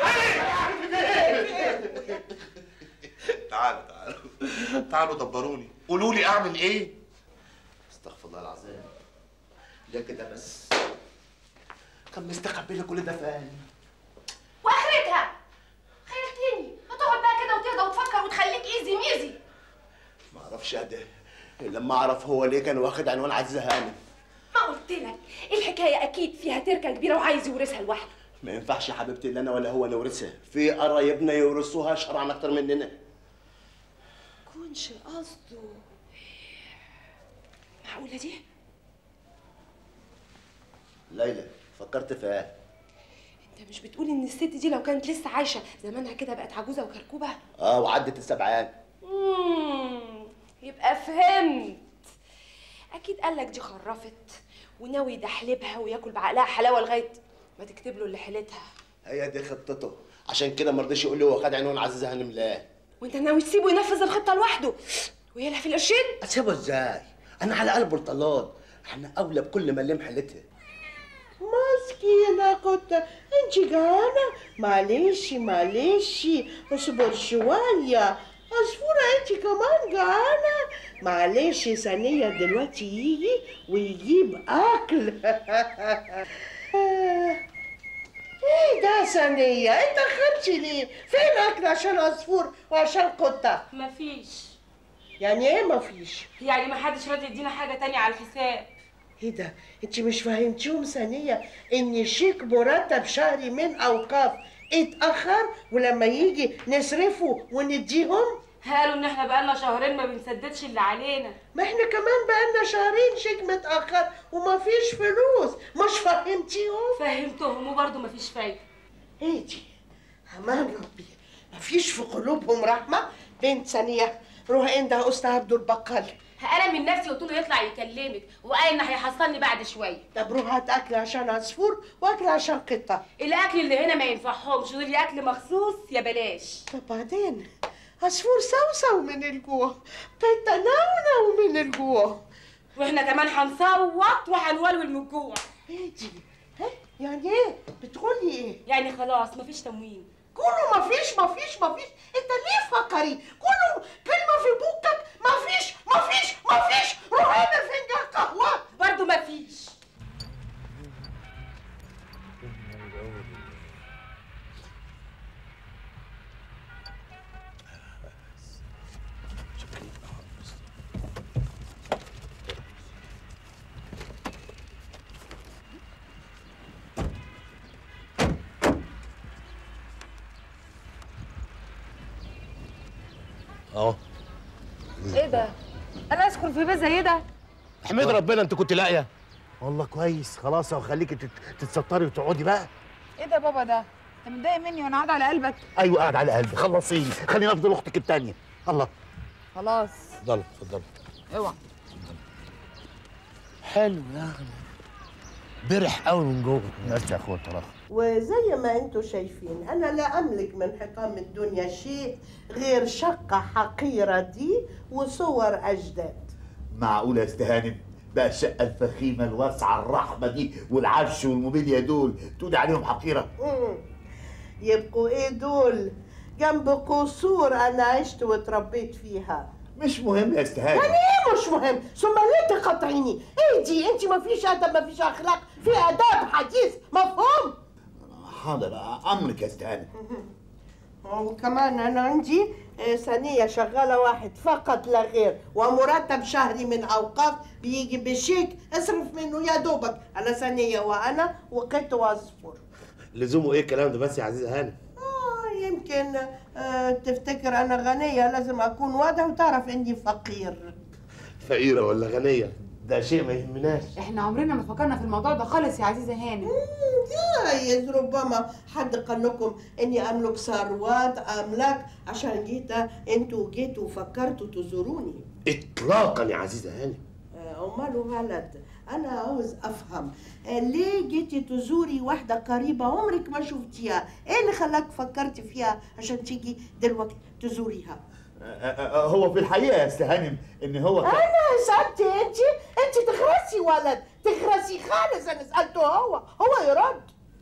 تعالوا تعالوا تعالوا دبروني، قولوا لي اعمل ايه؟ استغفر الله العظيم. ده كده بس. كان مستقبل كل ده فاني. واخرتها خيلتني، ما تقعد بقى كده وتهدى وتفكر وتخليك ايزي ميزي. ما اعرفش اهدى لما اعرف هو ليه كان واخد عنوان عزيزه هانم. ما قلت لك الحكايه اكيد فيها تركه كبيره وعايز يورثها لوحده. ما ينفعش يا حبيبتي ان انا ولا هو نورثها، في قرايبنا يورثوها شرعا اكتر مننا. كونش قصده. معقوله دي؟ ليلى فكرت في ايه؟ انت مش بتقول ان الست دي لو كانت لسه عايشه زمانها كده بقت عجوزه وكركوبه؟ اه وعدت السبعان. امم يبقى فهمت. اكيد قال لك دي خرفت وناوي يدحلبها وياكل بعقلها حلاوه لغايه ما تكتب له اللي حيلتها. هي دي خطته، عشان كده ما رضيش يقول لي هو خد عنوان عزيزه هانم. لا وانت ناوي تسيبه ينفذ الخطه لوحده ويلها في القرشين؟ اسيبه ازاي؟ انا على قلب الطلال، احنا اولى بكل مليم حيلتها. مسكينة قطة، انت جعانة؟ معلش معلش اصبر شوية. عصفورة انت كمان جعانة؟ معلش ثانية دلوقتي يجي ويجيب أكل. ايه ده ثانية؟ انت خدتي ليه؟ فين أكل عشان عصفور وعشان قطة؟ مفيش. يعني ايه مفيش؟ يعني محدش راضي يدينا حاجة تانية على الحساب. ايه ده؟ انت مش فهمتيهم ثانية ان شيك مرتب شهري من اوقاف اتأخر ولما يجي نصرفه ونديهم؟ قالوا ان احنا بقالنا شهرين ما بنسددش اللي علينا. ما احنا كمان بقالنا شهرين شيك متأخر ومفيش فلوس، مش فهمتيهم؟ فهمتهم وبرضه مفيش فايدة. ايه دي؟ امان ربي، مفيش في قلوبهم رحمة؟ بنت ثانية روح انت يا استاذ عبد البقال. انا من نفسي قلت له يطلع يكلمك وقال ان هيحصلني بعد شويه. طب روح هات اكل عشان عصفور واكل عشان قطه. الاكل اللي هنا ما ينفعهمش، دول اكل مخصوص يا بلاش. طب بعدين عصفور صوصو من الجوع، قطه نونو من الجوع، واحنا كمان هنصوت وهنولول من الجوع. ايه دي؟ ها يعني ايه؟ بتقولي ايه؟ يعني خلاص مفيش تموين. كله مفيش مفيش مفيش، انت ليه فكري؟ كله كلمه في بوكك مفيش مفيش مفيش، روح اعمل فنجان قهوه. برضه مفيش. اهو. ايه ده؟ انا اسكن في بيت زي ده؟ احمد ربنا انت كنت لاقيه. والله كويس، خلاص اهو خليكي تت... تتستري وتقعدي بقى. ايه ده بابا ده؟ انت متضايق مني وانا قاعده على قلبك؟ ايوه قاعد على قلبي، خلصيني خليني افضل اختك التانيه. الله. خلاص. اتفضلي اتفضلي. اوعى. حلو يعني. برح قوي من جوه. ماشي يا اخويا طرخ. وزي ما انتم شايفين انا لا املك من حطام الدنيا شيء غير شقه حقيره دي وصور اجداد. معقوله يا استهانم بقى الشقه الفخيمه الواسعه الرحبه دي والعفش والموبيليا دول تقولي عليهم حقيره؟ مم. يبقوا ايه دول جنب قصور انا عشت واتربيت فيها. مش مهم يا استهانم. يعني ايه مش مهم؟ ثم ليه تقاطعيني؟ ايه دي؟ انت ما فيش ادب ما فيش اخلاق، في اداب حديث مفهوم؟ حاضر امرك يا استهانم. وكمان انا عندي ثانيه شغاله واحد فقط لا غير ومرتب شهري من اوقاف بيجي بالشيك اصرف منه يا دوبك على ثانيه وانا وقت واصفر. لزومه ايه الكلام ده بس يا عزيزه هانم؟ اه يمكن آه تفتكر انا غنيه لازم اكون واضح وتعرف اني فقير. فقيره ولا غنيه ده شيء ما يهمناش. احنا عمرنا ما فكرنا في الموضوع ده خالص يا عزيزه هانم. جايز ربما حد قال لكم اني املك ثروات املاك عشان جيت انتوا جيتوا وفكرتوا تزوروني. اطلاقا يا عزيزه هانم. امال ولد انا عاوز افهم ليه جيتي تزوري واحده قريبه عمرك ما شفتيها؟ ايه اللي خلاك فكرتي فيها عشان تيجي دلوقتي تزوريها؟ هو في الحقيقه يا استهانم ان هو انا سالتي انت انت تخرسي ولد تخرسي خالص. انا سالته هو هو يرد.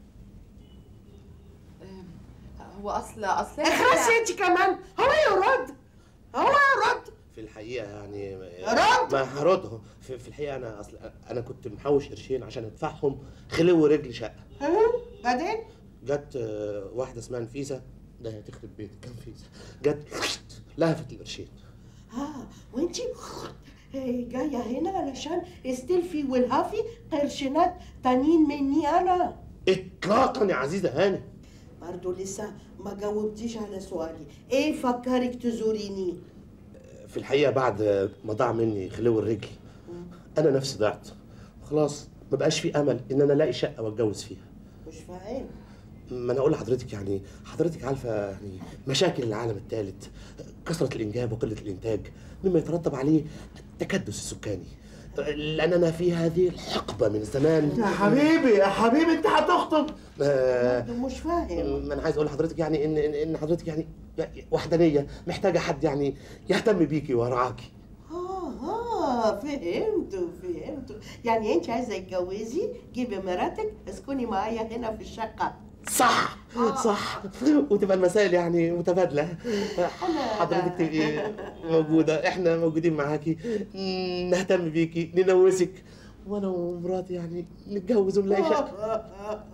هو اصل اصل اخرسي انت كمان هو يرد هو يرد. في الحقيقه يعني رد. ما هرده في, في الحقيقه انا اصل انا كنت محوش قرشين عشان ادفعهم خلو رجلي شقه. بعدين جت واحده اسمها نفيسه ده تخرب بيتك كان نفيسه جت لهفت القرشين. اه وانت جايه هنا علشان استلفي والهافي قرشينات تانيين مني انا؟ اطلاقا يا عزيزه هانم. برضه لسه ما جاوبتيش على سؤالي، ايه فكرك تزوريني؟ في الحقيقه بعد ما ضاع مني خلو الرجل انا نفسي ضعت خلاص ما بقاش في امل ان انا الاقي شقه واتجوز فيها. مش فاهم. ما انا اقول لحضرتك يعني حضرتك عارفه يعني مشاكل العالم الثالث كثره الانجاب وقله الانتاج مما يترتب عليه التكدس السكاني لاننا في هذه الحقبه من الزمان. يا حبيبي يا حبيبي انت هتخطب؟ آه مش فاهم. ما انا عايز اقول لحضرتك يعني ان ان حضرتك يعني وحدانيه محتاجه حد يعني يهتم بيكي ويرعاكي. اه اه فهمتوا فهمتوا يعني انت عايزه تتجوزي جيبي مراتك اسكني معايا هنا في الشقه. صح صح وتبقى المسائل يعني متبادله. حضرتك تبقي موجوده احنا موجودين معاكي نهتم بيكي ننوسك وانا ومراتي يعني نتجوز ونلاقي شقه.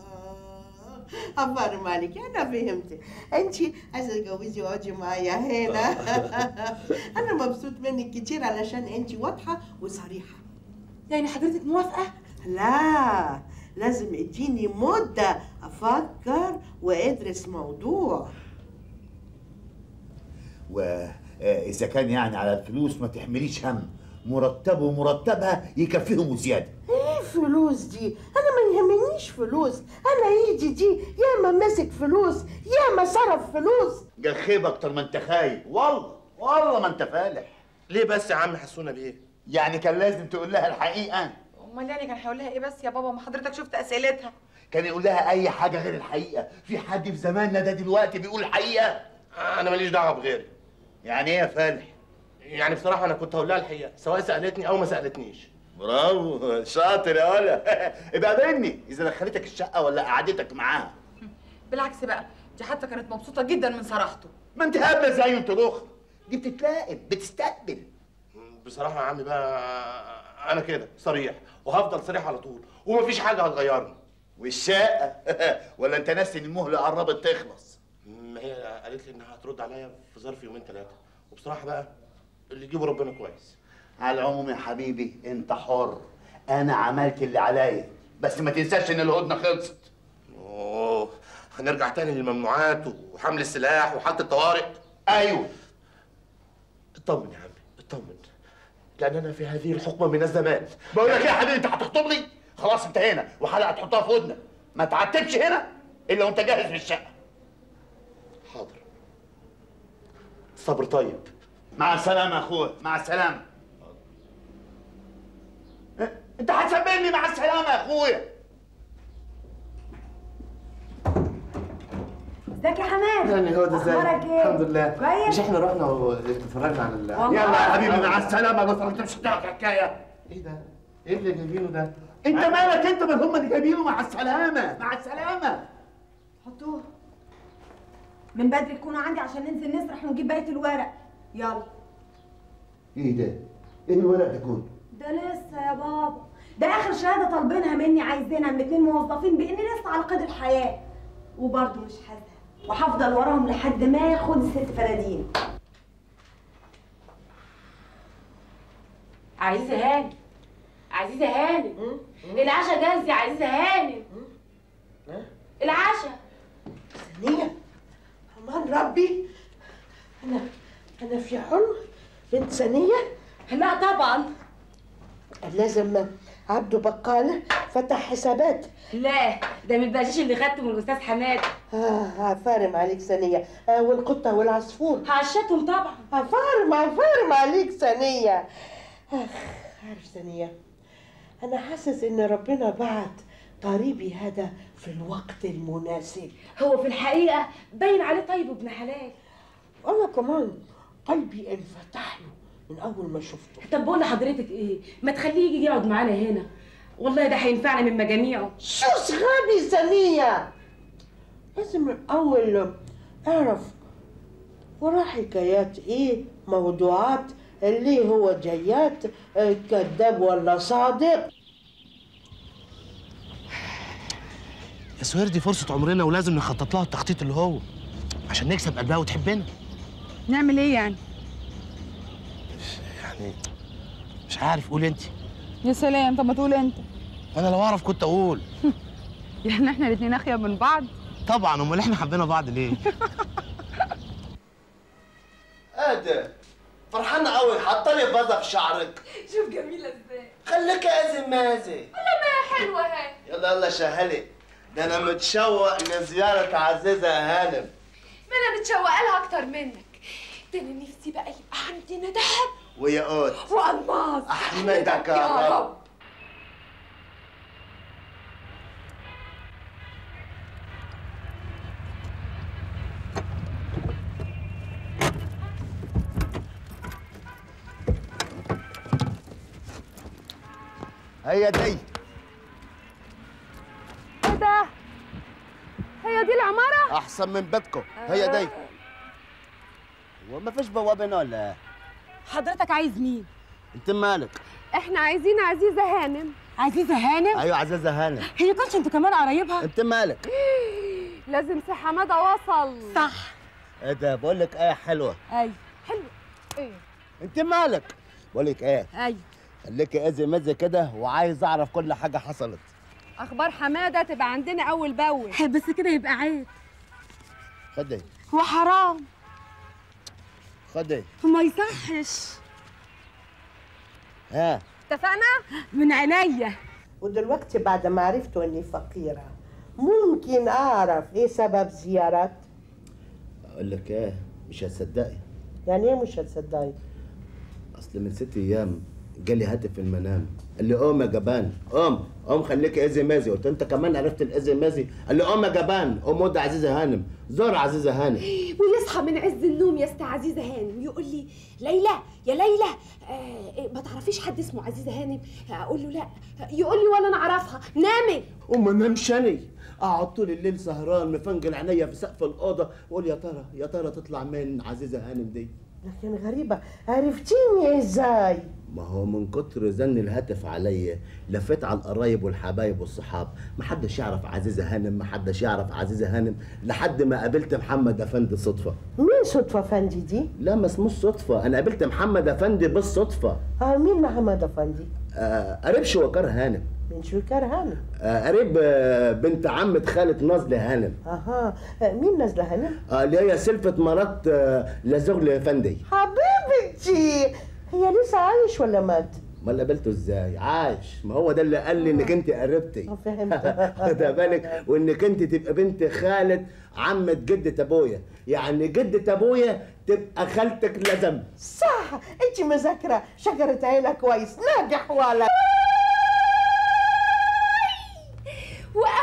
عبر مالك انا فهمت انت عايزه تتجوزي واقعدي معايا هنا. انا مبسوط منك كتير علشان انت واضحه وصريحه. يعني حضرتك موافقه؟ لا لازم اديني مده افكر وادرس موضوع. واذا كان يعني على الفلوس ما تحمليش هم، مرتبه ومرتبها يكفيهم وزياده. ايه فلوس دي؟ انا ما يهمنيش فلوس، انا ايدي دي ياما ماسك فلوس ياما صرف فلوس. جخيب اكتر ما انت خايب والله والله ما انت فالح. ليه بس يا عم حسونا بيه؟ يعني كان لازم تقول لها الحقيقه. امال يعني كان هيقول لها ايه بس يا بابا؟ ما حضرتك شفت اسئلتها. كان يقول لها اي حاجه غير الحقيقه. في حد في زماننا ده دلوقتي بيقول الحقيقه؟ انا ماليش دعوه بغيري. يعني ايه يا فالح؟ يعني بصراحه انا كنت هقول لها الحقيقه سواء سالتني او ما سالتنيش. برافو شاطر يا ولا. ابقى بيني اذا دخلتك الشقه ولا قعدتك معاها. بالعكس بقى دي حتى كانت مبسوطه جدا من صراحته. ما انت هبله زي انت الاخت دي بتتلاقب بتستقبل. بصراحه يا عمي بقى انا كده صريح وهفضل صريح على طول ومفيش حاجه هتغيرني. والشقه ولا انت ناسي ان المهله قربت تخلص؟ ما هي قالت لي انها هترد عليا في ظرف يومين ثلاثه وبصراحه بقى اللي يجيبه ربنا كويس. على العموم يا حبيبي انت حر، انا عملت اللي عليا بس ما تنساش ان الهدنه خلصت. اوه هنرجع تاني للممنوعات وحمل السلاح وحالة الطوارئ. ايوه اطمن يا عمي اطمن لان انا في هذه الحقبه من الزمان. بقول لك ايه يا حبيبي انت هتخطب لي؟ خلاص انتهينا وحلقه هتحطها في ودنك ما تعتبش هنا الا وانت جاهز بالشقه. حاضر صبر طيب. مع السلامه يا اخويا مع السلامه. انت هتسبقني مع السلامه يا اخويا. ازيك يا حماد؟ يعني هو ده ازاي؟ اخبارك ايه؟ الحمد لله. كويس؟ مش احنا رحنا واتفرجنا على ال يلا يا حبيبي مع السلامه، ما انت مش بتاعك حكايه. ايه ده؟ ايه اللي جايبينه ده؟ انت مالك انت؟ ما هم اللي جايبينه. مع السلامه مع السلامه. حطوه من بدري تكونوا عندي عشان ننزل نسرح ونجيب بقيه الورق. يلا. ايه ده؟ ايه الورق ده كله؟ ده لسه يا بابا، ده اخر شهاده طالبينها مني، عايزينها من اتنين موظفين باني لسه على قيد الحياه، وبرضه مش هزهق وهفضل وراهم لحد ما ياخد الست فنادين. عزيزة هانم، عزيزة هانم، العشاء جاهز يا عزيزة هانم. العشاء. ثانية، أمان ربي، أنا أنا في حلم بنت ثانية؟ لا طبعا. لازم عبده بقالة فتح حسابات. لا ده من البقشيش اللي خدته من الأستاذ حماد. آه هفارم عليك ثانية، آه والقطة والعصفور. هعشتهم طبعا. هفارم هفارم عليك ثانية. آخ عارف ثانية، أنا حاسس إن ربنا بعت قريبي هذا في الوقت المناسب. هو في الحقيقة باين عليه طيب وابن حلال. وأنا كمان قلبي انفتح له من أول ما شفته. طب بقول لحضرتك إيه؟ ما تخليه يجي يقعد معانا هنا، والله ده هينفعنا من مجاميعه. شوش غبي ثانية، لازم الأول أعرف وراه حكايات إيه، موضوعات اللي هو جيات، كذاب ولا صادق. يا سهير دي فرصة عمرنا ولازم نخطط لها التخطيط اللي هو عشان نكسب قلبها وتحبنا. نعمل ايه يعني؟ يعني مش عارف، قول انت. يا سلام، طب ما تقول انت. انا لو اعرف كنت اقول. يعني احنا الاتنين اخيا من بعض؟ طبعا، امال احنا حبينا بعض ليه؟ ايه ده؟ فرحانة قوي، حاطة لي بازة في شعرك. شوف جميلة ازاي. خليك ازي مازي. ولا ما حلوة اهي. يلا يلا شهلي، ده انا متشوق لزيارة عزيزة هانم. ما انا متشوقة لها اكتر منك. ده انا نفسي بقى يبقى عندنا دهب وياقوت والماس. احمدك يا يا رب. رب. هي دي. ايه ده؟ هي دي العمارة؟ احسن من بيتكم، هي دي. هو ما فيش بوابة هنا ولا ايه؟ حضرتك عايز مين؟ انت مالك؟ احنا عايزين عزيزة هانم. عزيزة هانم؟ ايوه عزيزة هانم. هي كنتش انتوا كمان قرايبها؟ انت مالك؟ لازم سي حمادة وصل. صح. ايه ده؟ بقول لك ايه حلوة. ايوه. حلو. ايه؟ انت مالك؟ بقول لك ايه؟ ايوه. خليكي ازي مزي كده، وعايز اعرف كل حاجة حصلت. اخبار حمادة تبقى عندنا اول باول. بس كده يبقى عيب. خدي. وحرام. خدي. وما يصحش. ها. اتفقنا؟ من عينيا. ودلوقتي بعد ما عرفتوا اني فقيرة، ممكن اعرف ايه سبب زيارات؟ اقول لك ايه، مش هتصدقي. يعني ايه مش هتصدقي؟ اصل من ست ايام جالي هاتف في المنام، قال لي قوم يا جبان، قوم قوم خليكي ازي مازي. قلت انت كمان عرفت الازي مازي؟ قال لي قوم يا جبان، قوم ود عزيزه هانم، زور عزيزه هانم. ويصحى من عز النوم يا استا عزيزه هانم يقول لي ليلى يا ليلى، آه ما تعرفيش حد اسمه عزيزه هانم؟ اقول له لا، يقول لي ولا انا اعرفها، نامي. وما نامش انا، اقعد طول الليل سهران مفنجل عينيا في سقف الاوضه واقول يا ترى يا ترى تطلع من عزيزه هانم دي. لكن غريبة، عرفتيني ازاي؟ ما هو من كتر زن الهاتف عليا لفيت على القرايب والحبايب والصحاب، محدش يعرف عزيزه هانم، محدش يعرف عزيزه هانم، لحد ما قابلت محمد افندي صدفه. مين صدفة افندي دي؟ لا ما اسموش صدفه، انا قابلت محمد افندي بالصدفه. اه مين محمد افندي؟ آه قريب شوكار هانم. من شوكار هانم؟ آه قريب آه بنت عمة خالة نازلة هانم. اها، آه مين نازلة هانم؟ آه اللي هي سلفة مرات آه لزغل افندي. حبيبتي، هي لسه عايش ولا مات؟ امال قابلته ازاي؟ عايش، ما هو ده اللي قال لي انك انت قربتي. اه فهمت. خد بالك، وانك انت تبقى بنت خالة عمة جدة ابويا، يعني جدة ابويا تبقى خالتك لازم. صح، انت مذاكرة شجرة عيلة كويس، ناجح ولا. واول ما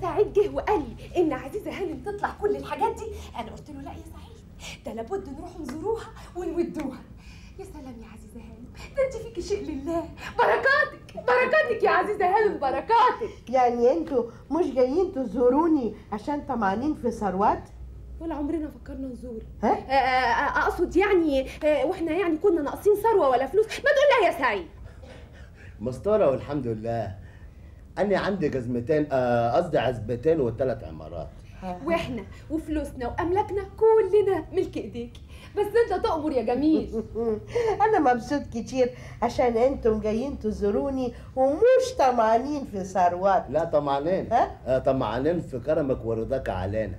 سعيد جه وقال لي ان عزيزه هانم تطلع كل الحاجات دي، انا قلت له لا يا سعيد، ده لابد نروح نزوروها ونودوها. يا سلام يا عزيزه هانم، ده انت فيكي شيء لله. بركاتك بركاتك يا عزيزه هانم، بركاتك. يعني انتوا مش جايين تزوروني عشان طمعانين في ثروات؟ ولا عمرنا فكرنا نزور. ها؟ آه، آه، اقصد يعني آه، واحنا يعني كنا ناقصين ثروه ولا فلوس، ما تقول لها يا سعيد. مستورة والحمد لله. أنا عندي جزمتين، قصدي آه عزبتين وثلاث عمارات. واحنا وفلوسنا واملاكنا كلنا ملك ايديك، بس انت تأمر يا جميل. انا مبسوط كتير عشان انتم جايين تزوروني ومش طمعانين في ثروات. لا طمعانين. ها؟ آه طمعانين في كرمك ورضاك علينا.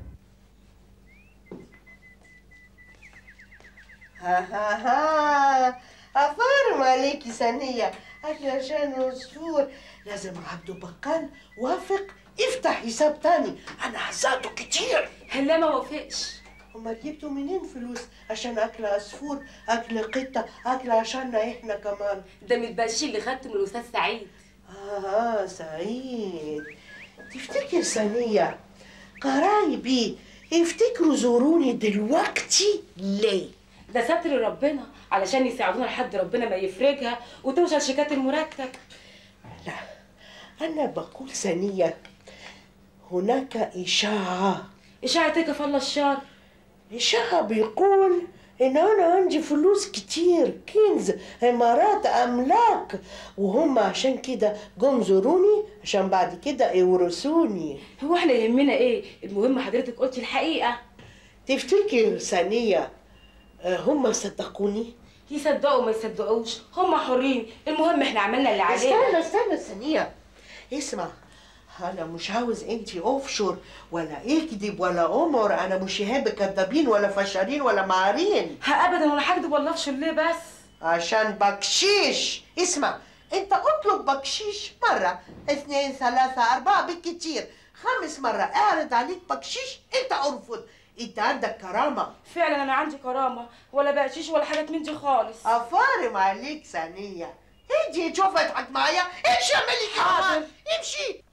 ها ها ها افارم عليكي ثانية، عشان عصفور لازم عبده بقال وافق يفتح حساب تاني. انا حسابته كتير. هلا ما وافقش. هما جبتوا منين فلوس عشان اكل عصفور، اكل قطه، اكل عشاننا احنا كمان؟ ده من البقشي اللي خدته من الاستاذ سعيد. اه سعيد. تفتكر ثانيه قرايبي يفتكروا زوروني دلوقتي ليه؟ ده ستر ربنا علشان يساعدونا لحد ربنا ما يفرجها وتوصل شيكات المرتب. لا انا بقول ثانيه، هناك اشاعه. اشاعه ايه كفى الله الشر؟ إشاعة بيقول إن أنا عندي فلوس كتير، كنز، عمارات، أملاك، وهم عشان كده جم زوروني عشان بعد كده يورثوني. هو احنا يهمنا إيه؟ المهم حضرتك قلتي الحقيقة. تفتكر ثانية هم صدقوني؟ يصدقوا ما يصدقوش، هم حرين، المهم احنا عملنا اللي علينا. استنى استنى ثانية، اسمع، أنا مش عاوز أنتي أوفشور ولا اكذب ولا قمر، أنا مش شهاب كدابين ولا فشارين ولا معارين. ها أبدا، ولا هكذب ولا أفشل ليه بس؟ عشان بكشيش. اسمع، أنت اطلب بكشيش مرة، اثنين، ثلاثة، أربعة بالكتير، خامس مرة أعرض عليك بكشيش أنت أرفض. أنت عندك كرامة. فعلا أنا عندي كرامة، ولا بقشيش ولا حاجات من دي خالص. أفارم عليك ثانية. اجي شوف اضحك معايا، امشي اعملي كمان، امشي.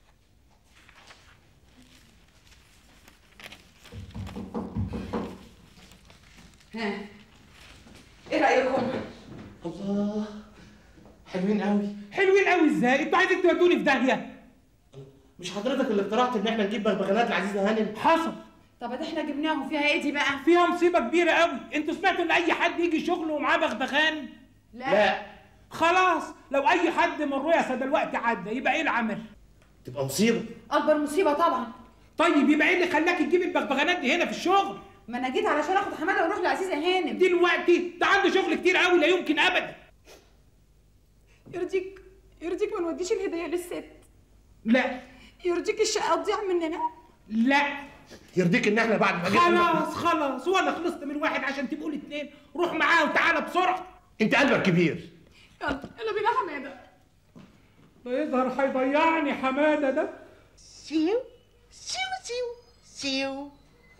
ها ايه رايكم؟ الله، حلوين قوي. حلوين قوي ازاي؟ انتوا عايزين تودوني في داهيه؟ مش حضرتك اللي اقترحت ان احنا نجيب بغبغانات العزيزه هانم؟ حصل. طب ده احنا جبناهم، فيها ايه دي بقى؟ فيها مصيبه كبيره قوي. انتوا سمعتوا ان اي حد يجي شغله ومعاه بغبغان؟ لا. لا خلاص، لو اي حد من رؤسا دلوقتي عدى يبقى ايه العمل؟ تبقى مصيبه. اكبر مصيبه طبعا. طيب يبقى ايه اللي خلاك تجيب البغبغانات دي هنا في الشغل؟ ما انا جيت علشان اخد حماده ونروح لعزيزه هانم. دلوقتي ده عنده شغل كتير قوي، لا يمكن ابدا. يرضيك يرضيك ما نوديش الهديه للست؟ لا. يرضيك الشقه تضيع مننا؟ لا. يرضيك ان احنا بعد ما جبنا خلاص خلاص، ولا خلصت من واحد عشان تبقوا الاثنين؟ روح معاه وتعالى بسرعه. انت قلبك كبير. يلا يلا بينا حماده. ده يظهر هيضيعني حماده ده. سيو سيو سيو سيو.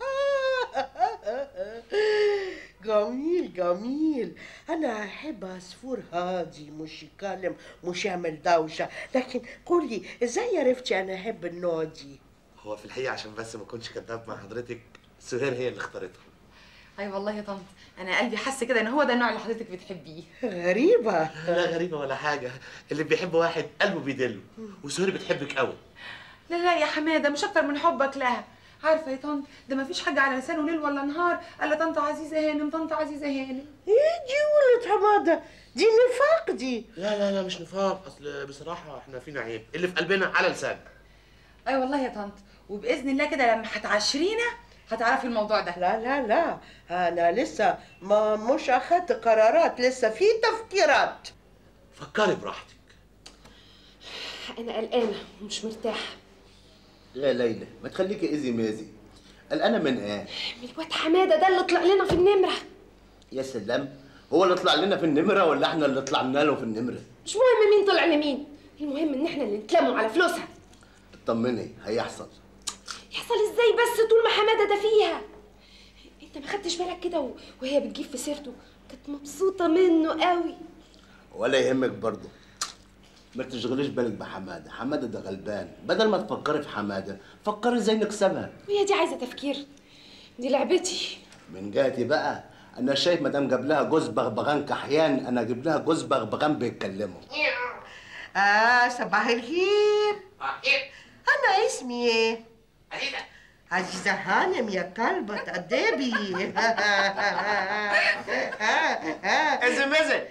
جميل جميل. انا احب عصفور هادي، مش يتكلم، مش يعمل دوشه. لكن قولي ازاي عرفتي انا احب النوع دي؟ هو في الحقيقه عشان بس ما اكونش كذاب مع حضرتك، سهير هي اللي اختارتها. اي أيوة والله يا طنط، انا قلبي حس كده ان هو ده النوع اللي حضرتك بتحبيه. غريبه. لا غريبه ولا حاجه، اللي بيحب واحد قلبه بيدله، وسهير بتحبك قوي. لا لا يا حماده، مش اكتر من حبك لها. عارفه يا طنط، ده ما فيش حاجه على لسانه ليل ولا نهار الا طنط عزيزه هانم، طنط عزيزه هانم. يجي ولد حماده، دي نفاق دي. لا لا لا مش نفاق، اصل بصراحه احنا فينا عيب، اللي في قلبنا على لساننا. اي أيوة والله يا طنط، وباذن الله كده لما هتعاشرينا هتعرفي الموضوع ده. لا لا لا، انا لسه ما مش اخدت قرارات، لسه في تفكيرات. فكري براحتك. انا قلقانه ومش مرتاحه. يا ليلى ما تخليكي ايزي مازي. قلقانه من ايه؟ من الواد حماده ده اللي طلع لنا في النمره. يا سلام، هو اللي طلع لنا في النمره ولا احنا اللي طلعنا له في النمره؟ مش مهم مين طلع لمين، المهم ان احنا اللي نتلموا على فلوسها. اطمني هيحصل. يحصل ازاي بس طول ما حماده ده فيها؟ انت ما خدتش بالك كده وهي بتجيب في سيرته كانت مبسوطه منه قوي. ولا يهمك برضه. ما تشغليش بالك بحماده، حماده ده غلبان، بدل ما تفكري في حماده فكري ازاي نكسبها. وهي دي عايزه تفكير؟ دي لعبتي. من جهتي بقى انا شايف ما دام جاب لها جوز بغبغان كحيان انا اجيب لها جوز بغبغان بيتكلموا. اه صباح الخير. انا اسمي ايه؟ عزيزة. عزيزة هانم يا كلبة أدبي. ازي مزي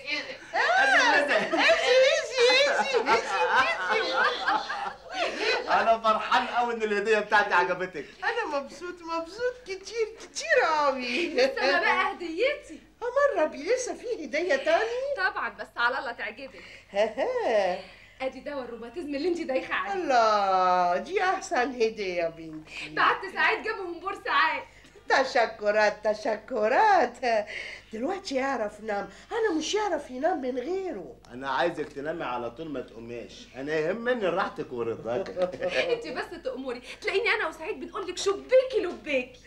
انا فرحان قوي ان الهديه بتاعتي عجبتك. انا مبسوط مبسوط كتير كتير قوي. لسه انا بقى هديتي. مرة بي لسه في هدية تاني؟ طبعا بس على الله تعجبك. ها ادي دواء الروماتيزم اللي انت دايخه عليه. الله دي احسن هدية يا بنتي. بعت سعيد جابه من بورسعيد. تشكرات تشكرات. دلوقتي يعرف نام، انا مش يعرف ينام من غيره. انا عايزك تنامي على طول ما تقوميش، انا يهمني راحتك ورضاك. انت بس تأمري تلاقيني انا وسعيد بنقول لك شبيكي لبيكي.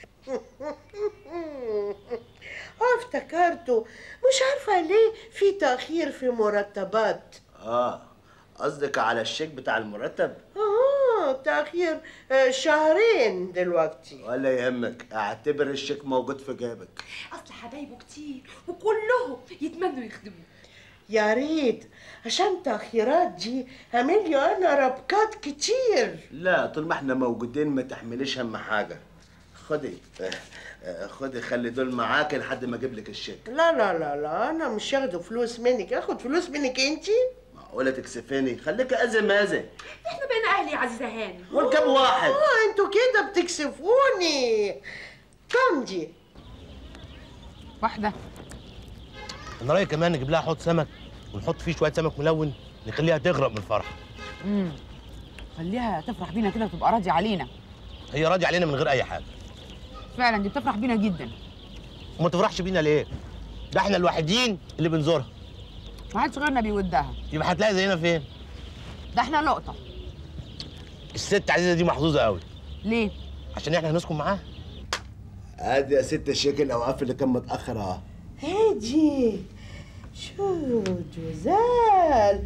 اه افتكرته، مش عارفه ليه في تاخير في مرتبات. اه قصدك على الشيك بتاع المرتب؟ اه تاخير آه شهرين دلوقتي. ولا يهمك، اعتبر الشيك موجود في جيبك. اصل حبايبه كتير وكلهم يتمنوا يخدموه. يا ريت عشان تاخيرات دي اعمل لي انا ربكات كتير. لا طول ما احنا موجودين ما تحمليش هم حاجه. خدي خدي خلي دول معاك لحد ما اجيب لك الشيك. لا لا لا لا انا مش هاخد فلوس منك، اخد فلوس منك انتي؟ معقوله تكسفيني؟ خليكي ازي مازي. احنا بقينا اهل يا عزيزه هانم. والكام واحد؟ اه انتوا كده بتكسفوني. كم دي؟ واحده. انا رايي كمان نجيب لها حوض سمك ونحط فيه شويه سمك ملون نخليها تغرق من الفرح. امم خليها تفرح بينا كده وتبقى راضيه علينا. هي راضيه علينا من غير اي حاجه. فعلا دي بتفرح بينا جدا. وما تفرحش بينا ليه؟ ده احنا الوحيدين اللي بنزورها. ما حدش غيرنا بيودها. يبقى هتلاقي زينا فين؟ ده احنا لقطه. الست عزيزه دي محظوظه قوي. ليه؟ عشان احنا هنسكن معاها. ادي يا ست الشيك الاوقاف اللي كان متاخر اهو. هادي شو جوزال.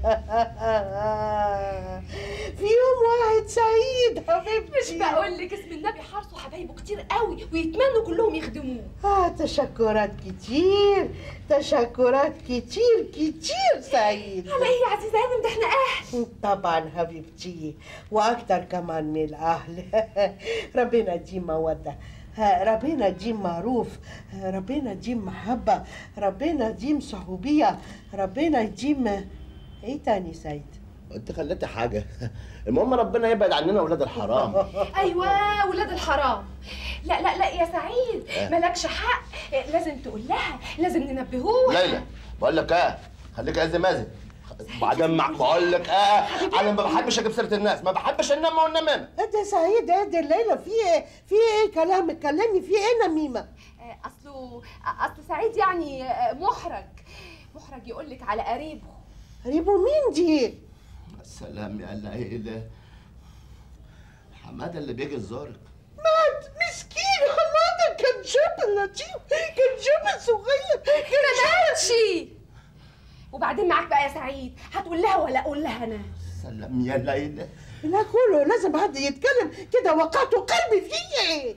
في يوم واحد سعيد حبيبتي. مش بقول لك اسم النبي حارسه حبايبه كتير قوي ويتمنوا كلهم يخدموه. اه تشكرات كتير تشكرات كتير كتير سعيد. على ايه يا عزيزه هانم؟ ده احنا اهل. طبعا حبيبتي واكتر كمان من الاهل. ربنا يديم موده، ربنا يديم معروف، ربنا يديم محبه، ربنا يديم صحوبيه، ربنا يديم ايه تاني سعيد؟ انت خليتي حاجه. المهم ربنا يبعد عننا اولاد الحرام. ايوه ولاد الحرام. لا لا لا يا سعيد مالكش حق، لازم تقول لها، لازم ننبهوها. ليلى بقول لك ايه، خليك ازي مازي. بعدين مع بقول لك ايه، انا ما بحبش اجيب سيره الناس، ما بحبش انام وانام انا. ده سعيد ده ليلى في ايه؟ في ايه كلام اتكلمي في ايه نميمه؟ اصله اصل سعيد يعني محرج محرج يقول لك على قريبه. قريبه مين دي؟ السلام يا ليلى. حماده اللي بيجي يزورك. مات مسكين حماده، كان جبل لطيف، كان جبل صغير، كان ماتشي. وبعدين معاك بقى يا سعيد، هتقول لها ولا اقول لها انا؟ سلام يا ليلى. لا كله لازم حد يتكلم كده، وقعت قلبي فيه.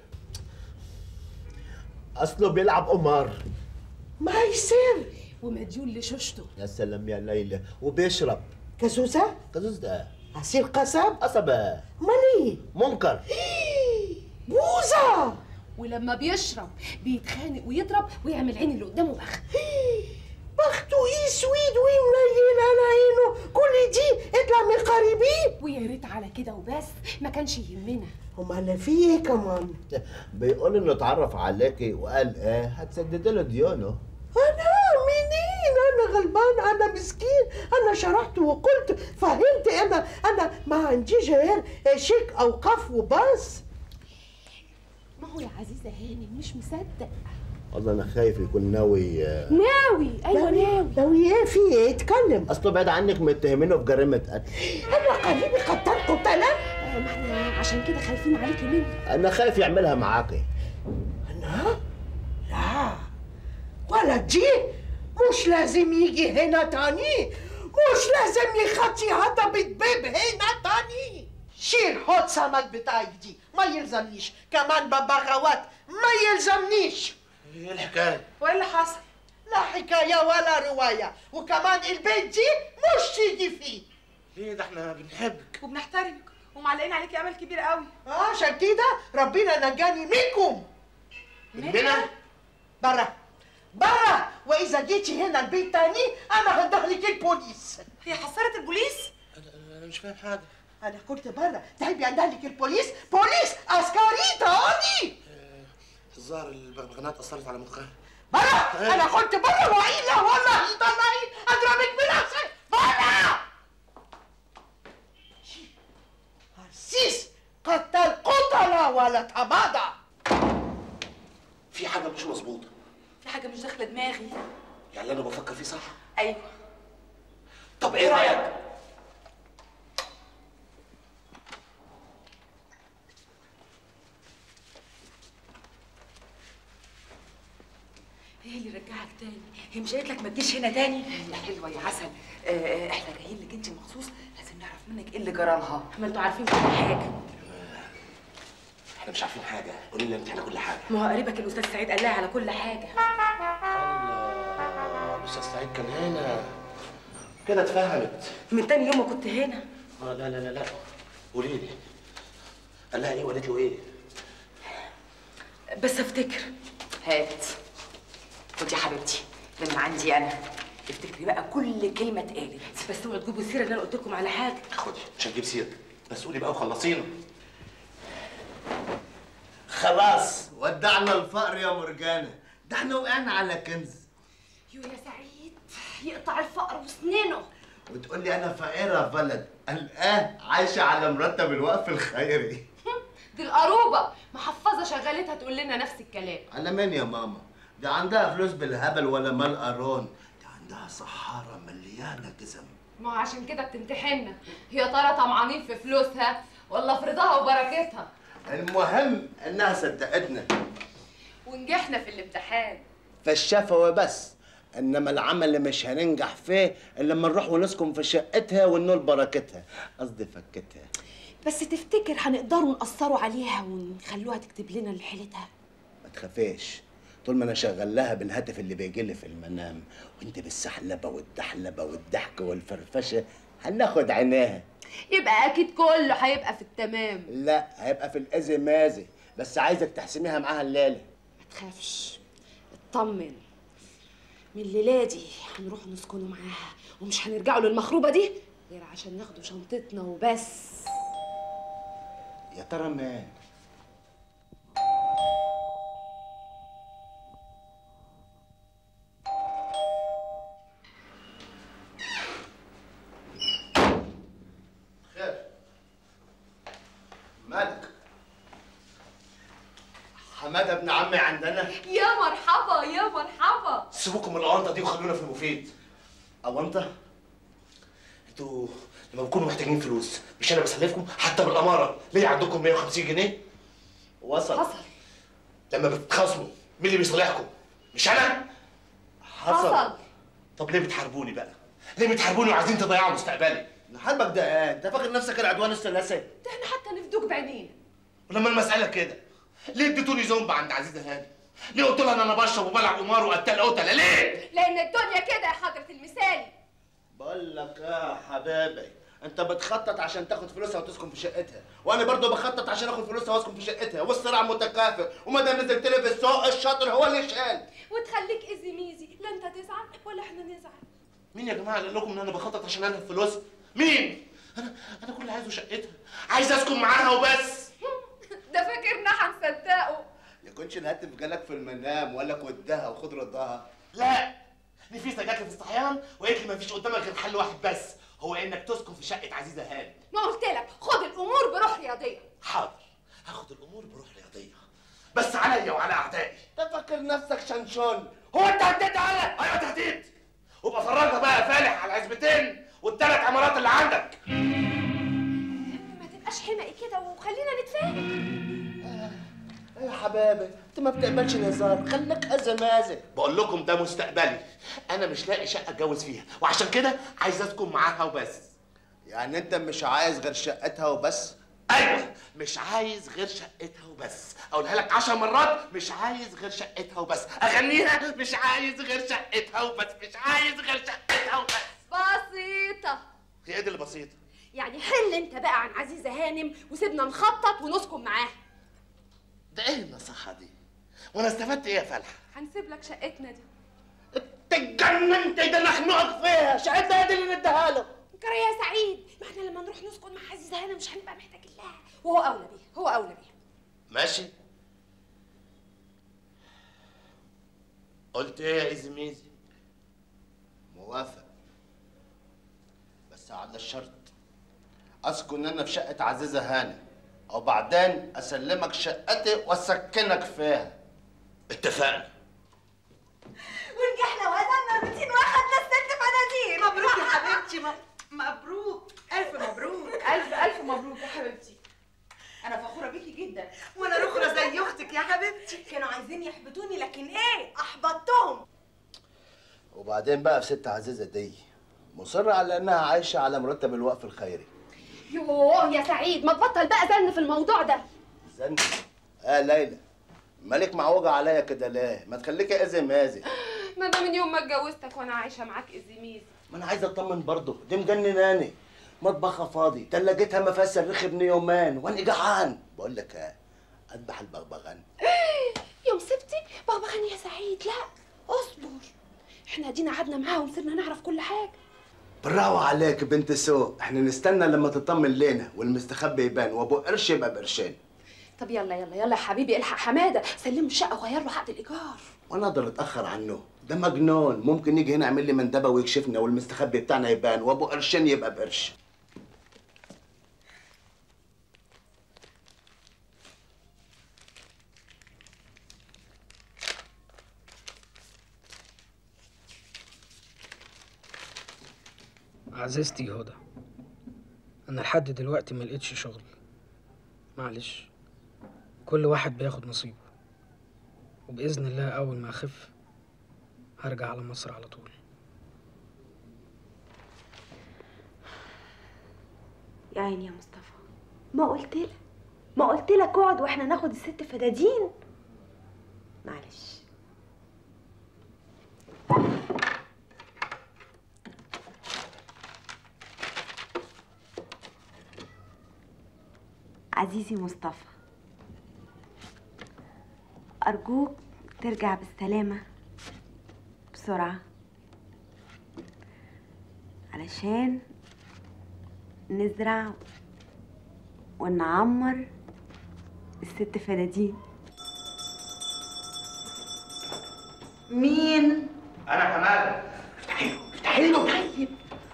اصله بيلعب قمار. ما يصير. ومديون لشوشته. يا سلام يا ليلى. وبيشرب كازوزه؟ كازوز ده عصير قصب؟ قصب. امال ايه؟ منكر. بوزه. ولما بيشرب بيتخانق ويضرب ويعمل عين اللي قدامه بخت. بخته اسود ومنيل على عينه، كل دي اطلع من قريبين. ويا ريت على كده وبس، ما كانش يهمنا. امال في ايه كمان؟ بيقول انه اتعرف عليكي وقال ايه هتسدد له ديونه. انا منين؟ انا غلبان، انا مسكين، انا شرحت وقلت فهمت. انا انا ما عنديش غير شيك اوقاف وبس. ما هو يا عزيزه هانم مش مصدق. والله انا خايف يكون ناوي. ناوي؟ ايوه ناوي. ناوي ايه؟ في ايه؟ اتكلم. اصله بعيد عنك متهمينه بجريمه قتل. انا قريبي قتل قتله؟ ما احنا عشان كده خايفين عليكي منه. انا خايف يعملها معاكي. انا؟ لا ولد دي مش لازم يجي هنا تاني، مش لازم يخطي هذا بيتبيب هنا تاني. شيل هوت سمك بتاعك دي، ما يلزمنيش. كمان ببغاوات ما يلزمنيش. ايه الحكايه؟ وايه اللي حصل؟ لا حكايه ولا روايه، وكمان البيت دي مش تيجي فيه. ليه؟ ده احنا بنحبك وبنحترمك ومعلقين عليكي امل كبير قوي. اه عشان كده ربنا نجاني منكم. مننا؟ برا برا، واذا جيتي هنا البيت تاني انا هدهلك البوليس. هي حصلت البوليس؟ انا مش فاهم حاجه. انا كنت برا، تحبي اندهلك البوليس؟ بوليس عسكري تاني. الظاهر البغبغانات اثرت على مخها. برا، انا كنت برا والا والله طلعي اضربك بنفسي. برا هرسيس قتل قتله ولا تمادى. في حاجه مش مظبوطه. في حاجه مش داخله دماغي. يعني اللي انا بفكر فيه صح؟ ايوه. طب ايه رايك؟ ايه اللي رجعك تاني؟ هي مش قالت لك ما تجيش هنا تاني؟ يا حلوه يا عسل، آه احنا جايين لك انت مخصوص، لازم نعرف منك ايه اللي جرى لها. ما انتوا عارفين كل حاجه. احنا مش عارفين حاجه، قولي لنا انت على كل حاجه. ما هو قريبك الاستاذ سعيد قال لها على كل حاجه. الله، الاستاذ سعيد كان هنا كده اتفهمت. من تاني يوم ما كنت هنا. اه لا لا لا لا، قولي لي قال لها ايه وقالت له ايه؟ بس افتكر. هات خدي يا حبيبتي لما عندي انا، افتكري بقى كل كلمه اتقالت، بس اوعوا تجيبوا السيره اللي انا قلت لكم على حاجه. خدي، مش هنجيب سيره، بس قولي بقى وخلصينا. خلاص ودعنا الفقر يا مرجانة، ده احنا وقعنا على كنز. يو يا سعيد يقطع الفقر وسنينه. وتقول لي انا فقيرة بلد، الآن عايشة على مرتب الوقف الخيري. دي القروبه محفظه شغلتها تقول لنا نفس الكلام. على مين يا ماما؟ دي عندها فلوس بالهبل ولا مال قارون، دي عندها صحارى مليانة جزم. ما هو عشان كده بتمتحنا، يا ترى طمعانين في فلوسها ولا في رضاها وبركتها؟ المهم انها صدقتنا ونجحنا في الامتحان. فالشفوي بس، انما العمل اللي مش هننجح فيه الا لما نروح ونسكن في شقتها وننول بركتها، قصدي فكتها. بس تفتكر هنقدروا نقصروا عليها ونخلوها تكتب لنا اللي حيلتها؟ ما تخافيش، طول ما انا شغال لها بالهاتف اللي بيجي لي في المنام، وانت بالسحلبه والدحلبه والضحك والفرفشه هناخد عينيها. يبقى اكيد كله هيبقى في التمام. لا، هيبقى في الازي مازي، بس عايزك تحسميها معاها الليله. ما تخافش، اطمن، من الليله دي هنروح نسكنوا معاها ومش هنرجعوا للمخروبه دي غير عشان ناخدوا شنطتنا وبس. يا ترى مين؟ خير؟ مالك؟ حماده ابن عمي عندنا؟ يا مرحبا يا مرحبا. سيبوكم من الاونطه دي وخلونا في المفيد. اونطه؟ انتوا لما بتكونوا محتاجين فلوس مش انا بسلفكم حتى بالاماره؟ ليه عندكم مية وخمسين جنيه؟ وصل. حصل. لما بتتخاصموا مين اللي بيصالحكم؟ مش انا؟ حصل. حصل. طب ليه بتحاربوني بقى؟ ليه بتحاربوني وعايزين تضيعوا مستقبلي؟ نحاربك ده ايه؟ انت فاكر نفسك العدوان الثلاثي؟ ده احنا حتى نفدوك بعينينا. ولما المساله كده ليه اديتوني زومبا عند عزيزه هاني؟ ليه قلت لها ان انا بشرب وبلعب قمار وقتل قتله؟ ليه؟ لان الدنيا كده يا حضره المثالي. بقول لك يا حبايبي، انت بتخطط عشان تاخد فلوسها وتسكن في شقتها، وانا برضو بخطط عشان اخد فلوسها واسكن في شقتها، والصراع متكافئ، وما دام نزلت لي في السوق الشاطر هو اللي يشقل. وتخليك ايزي ميزي، لا انت تزعل ولا احنا نزعل. مين يا جماعه اللي قال لكم ان انا بخطط عشان انهب فلوسها؟ مين؟ انا انا كل اللي عايزه شقتها، عايز اسكن معاها وبس. ده فاكرنا هنصدقه؟ يكونش الهاتف جالك في المنام ولا كدها وخد رضاها؟ لا، نفيسه جات لي في الصحيان وقالت لي مفيش قدامك غير حل واحد بس، هو انك تسكن في شقه عزيزه هاني. ما قلت لك خد الامور بروح رياضيه. حاضر، هاخد الامور بروح رياضيه، بس عليا وعلى اعدائي. انت فاكر نفسك شنشون؟ هو انت هديت عليا؟ ايوه تهديد. وابقى فرجها بقى يا فالح على العزبتين والثلاث عمارات اللي عندك. ما تبقاش حمقي كده وخلينا نتفاهم. يا حبايبي انت ما بتقبلش الهزار، خليك ازمازه. بقول لكم ده مستقبلي، انا مش لاقي شقه اتجوز فيها وعشان كده عايز اسكن معاها وبس. يعني انت مش عايز غير شقتها وبس؟ ايوه مش عايز غير شقتها وبس. اقولها لك عشر مرات، مش عايز غير شقتها وبس. اغنيها، مش عايز غير شقتها وبس، مش عايز غير شقتها وبس. بسيطة. هي ايه دي اللي بسيطه؟ يعني حل انت بقى عن عزيزة هانم وسيبنا نخطط ونسكن معاها. ده ايه النصيحه دي؟ وانا استفدت ايه يا فلحه؟ هنسيب لك شقتنا دي. اتجننت؟ ده انا اخنقك فيها. شقتها دي اللي نديها له. كره يا سعيد، ما احنا لما نروح نسكن مع عزيزة هانم مش هنبقى محتاجين لها، وهو اولى بيها، هو اولى بيها. ماشي. قلت ايه يا ازميزي؟ موافق، بس على الشرط اسكن انا في شقه عزيزه هانم، او بعدين اسلمك شقتي واسكنك فيها. اتفقنا. ونجحنا وهزمنا الميتين واخدنا الست فناديل. مبروك يا حبيبتي، مبروك، الف مبروك. الف الف مبروك يا حبيبتي. انا فخوره بيكي جدا. وانا رخرة زي اختك يا حبيبتي. كانوا عايزين يحبطوني لكن ايه، احبطتهم. وبعدين بقى في ست عزيزه دي مصره على انها عايشه على مرتب الوقف الخيري. يوه يا سعيد، ما تبطل بقى زن في الموضوع ده. زن؟ اه ليلى، مالك معوجه عليا كده ليه؟ ما تخليكي ازي مازي. ما ده من يوم ما اتجوزتك وانا عايشه معاك ازميزي. ما انا عايز اطمن برضه، دي مجنناني. مطبخها فاضي، تلاجتها مفسر رخي ابن يومان، وانا جعان. بقول لك ايه، اذبح البغبغان. يوم سبتي بغبغان يا سعيد؟ لا اصبر، احنا ادينا قعدنا معاها وصرنا نعرف كل حاجه. برافو عليك بنت سوق، احنا نستنى لما تطمن لينا والمستخبي يبان، وابو قرش يبقى بقرشين. طب يلا يلا يلا يا حبيبي، الحق حماده سلمه الشقه وغير له عقد الايجار. وانا اقدر اتاخر عنه؟ ده مجنون، ممكن يجي هنا يعمل لي مندبه ويكشفنا والمستخبي بتاعنا يبان، وابو قرشين يبقى بقرش. عزيزتي هدى، انا لحد دلوقتي ما لقيتش شغل. معلش، كل واحد بياخد نصيبه، وباذن الله اول ما اخف هرجع على مصر على طول. يا عيني يا مصطفى، ما قلت لك ما قلت لك اقعد واحنا ناخد الست فدادين. معلش. عزيزي مصطفى، أرجوك ترجع بالسلامة بسرعة علشان نزرع ونعمر الست فنادين. مين؟ انا حماده. افتحي له افتحي له. طيب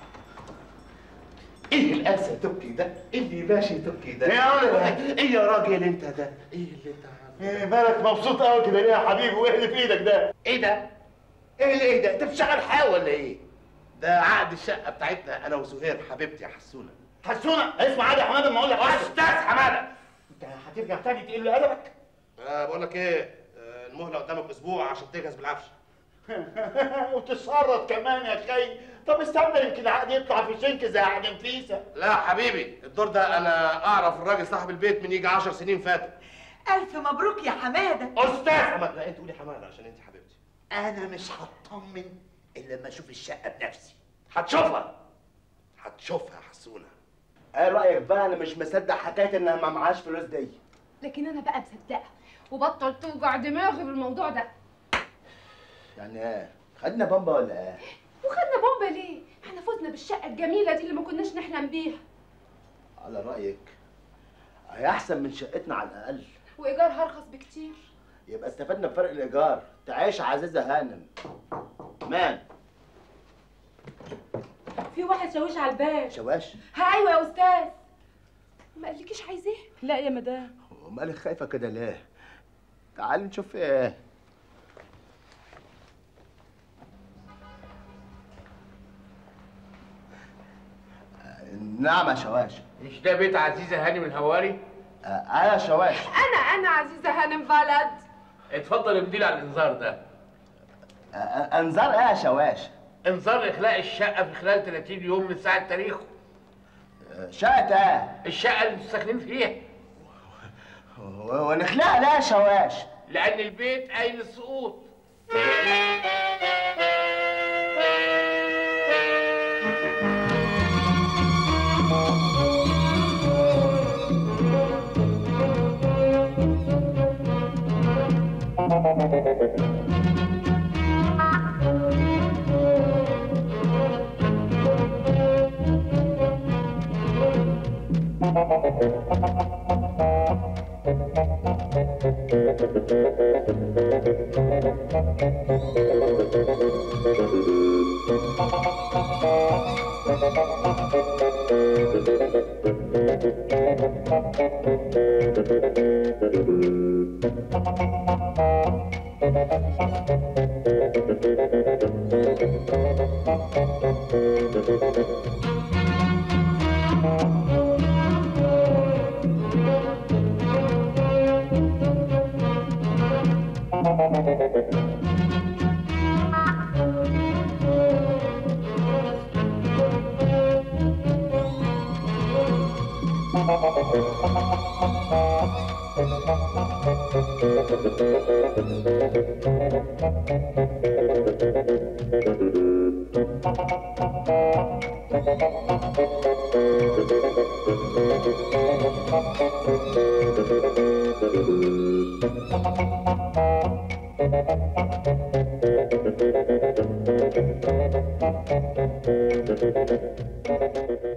ايه القاسه تبكي ده؟ ايه اللي ماشي تبكي ده؟ ايه يا راجل؟ ايه يا راجل انت ده؟ ايه اللي انت عامله؟ ايه مالك مبسوط قوي كده ليه يا حبيبي؟ وايه اللي في ايدك ده؟ ايه ده؟ ايه اللي ايه ده؟ انت بتشتغل حاوه ولا ايه؟ ده عقد الشقه بتاعتنا انا وزهير حبيبتي يا حسونه. حسونه؟ اسمع عادي يا حماده، ما اقول لك حاجه. استاذ حماده، انت هترجع تاني تقل لي ادبك؟ أه بقول لك ايه، أه المهله قدامك اسبوع عشان تجهز بالعفش. وتشرط كمان يا خي. طب استنى يمكن العقد يطلع في شنك زي عقد نفيسه. لا حبيبي، الدور ده انا اعرف الراجل صاحب البيت من يجي عشر سنين فاتوا. الف مبروك يا حماده. استاذ حماده. لا انت قولي حماده عشان انت حبيبتي. انا مش هطمن الا لما اشوف الشقه بنفسي. هتشوفها هتشوفها يا حسونه. ايه رايك بقى؟ انا مش مصدق حكايه انها ما معهاش فلوس دي. لكن انا بقى مصدقه، وبطل توجع دماغي بالموضوع ده. يعني ايه؟ خدنا بامبا ولا ايه؟ وخدنا بومبا ليه؟ احنا فزنا بالشقه الجميله دي اللي ما كناش نحلم بيها. على رايك هي احسن من شقتنا على الاقل، وايجارها ارخص بكتير. يبقى استفدنا بفرق الايجار. تعيش عزيزه هانم. مان في واحد شاويش على الباب. شواش؟ ها ايوه يا استاذ. ما قالكيش عايز ايه؟ لا يا مدام. ومالك خايفه كده ليه؟ تعالي نشوف في ايه. نعم يا شواش. مش ده بيت عزيزه هاني من هواري؟ اه يا شواش. انا انا عزيزه هانم بلد. اتفضل امضي لي على الانذار ده. آه انذار ايه يا شواش؟ انذار اخلاء الشقه في خلال ثلاثين يوم من ساعه تاريخه. شقه ايه؟ الشقه اللي انتوا ساكنين فيها. ونخلقها ليه يا شواش؟ لان البيت قايل السقوط. Thank you.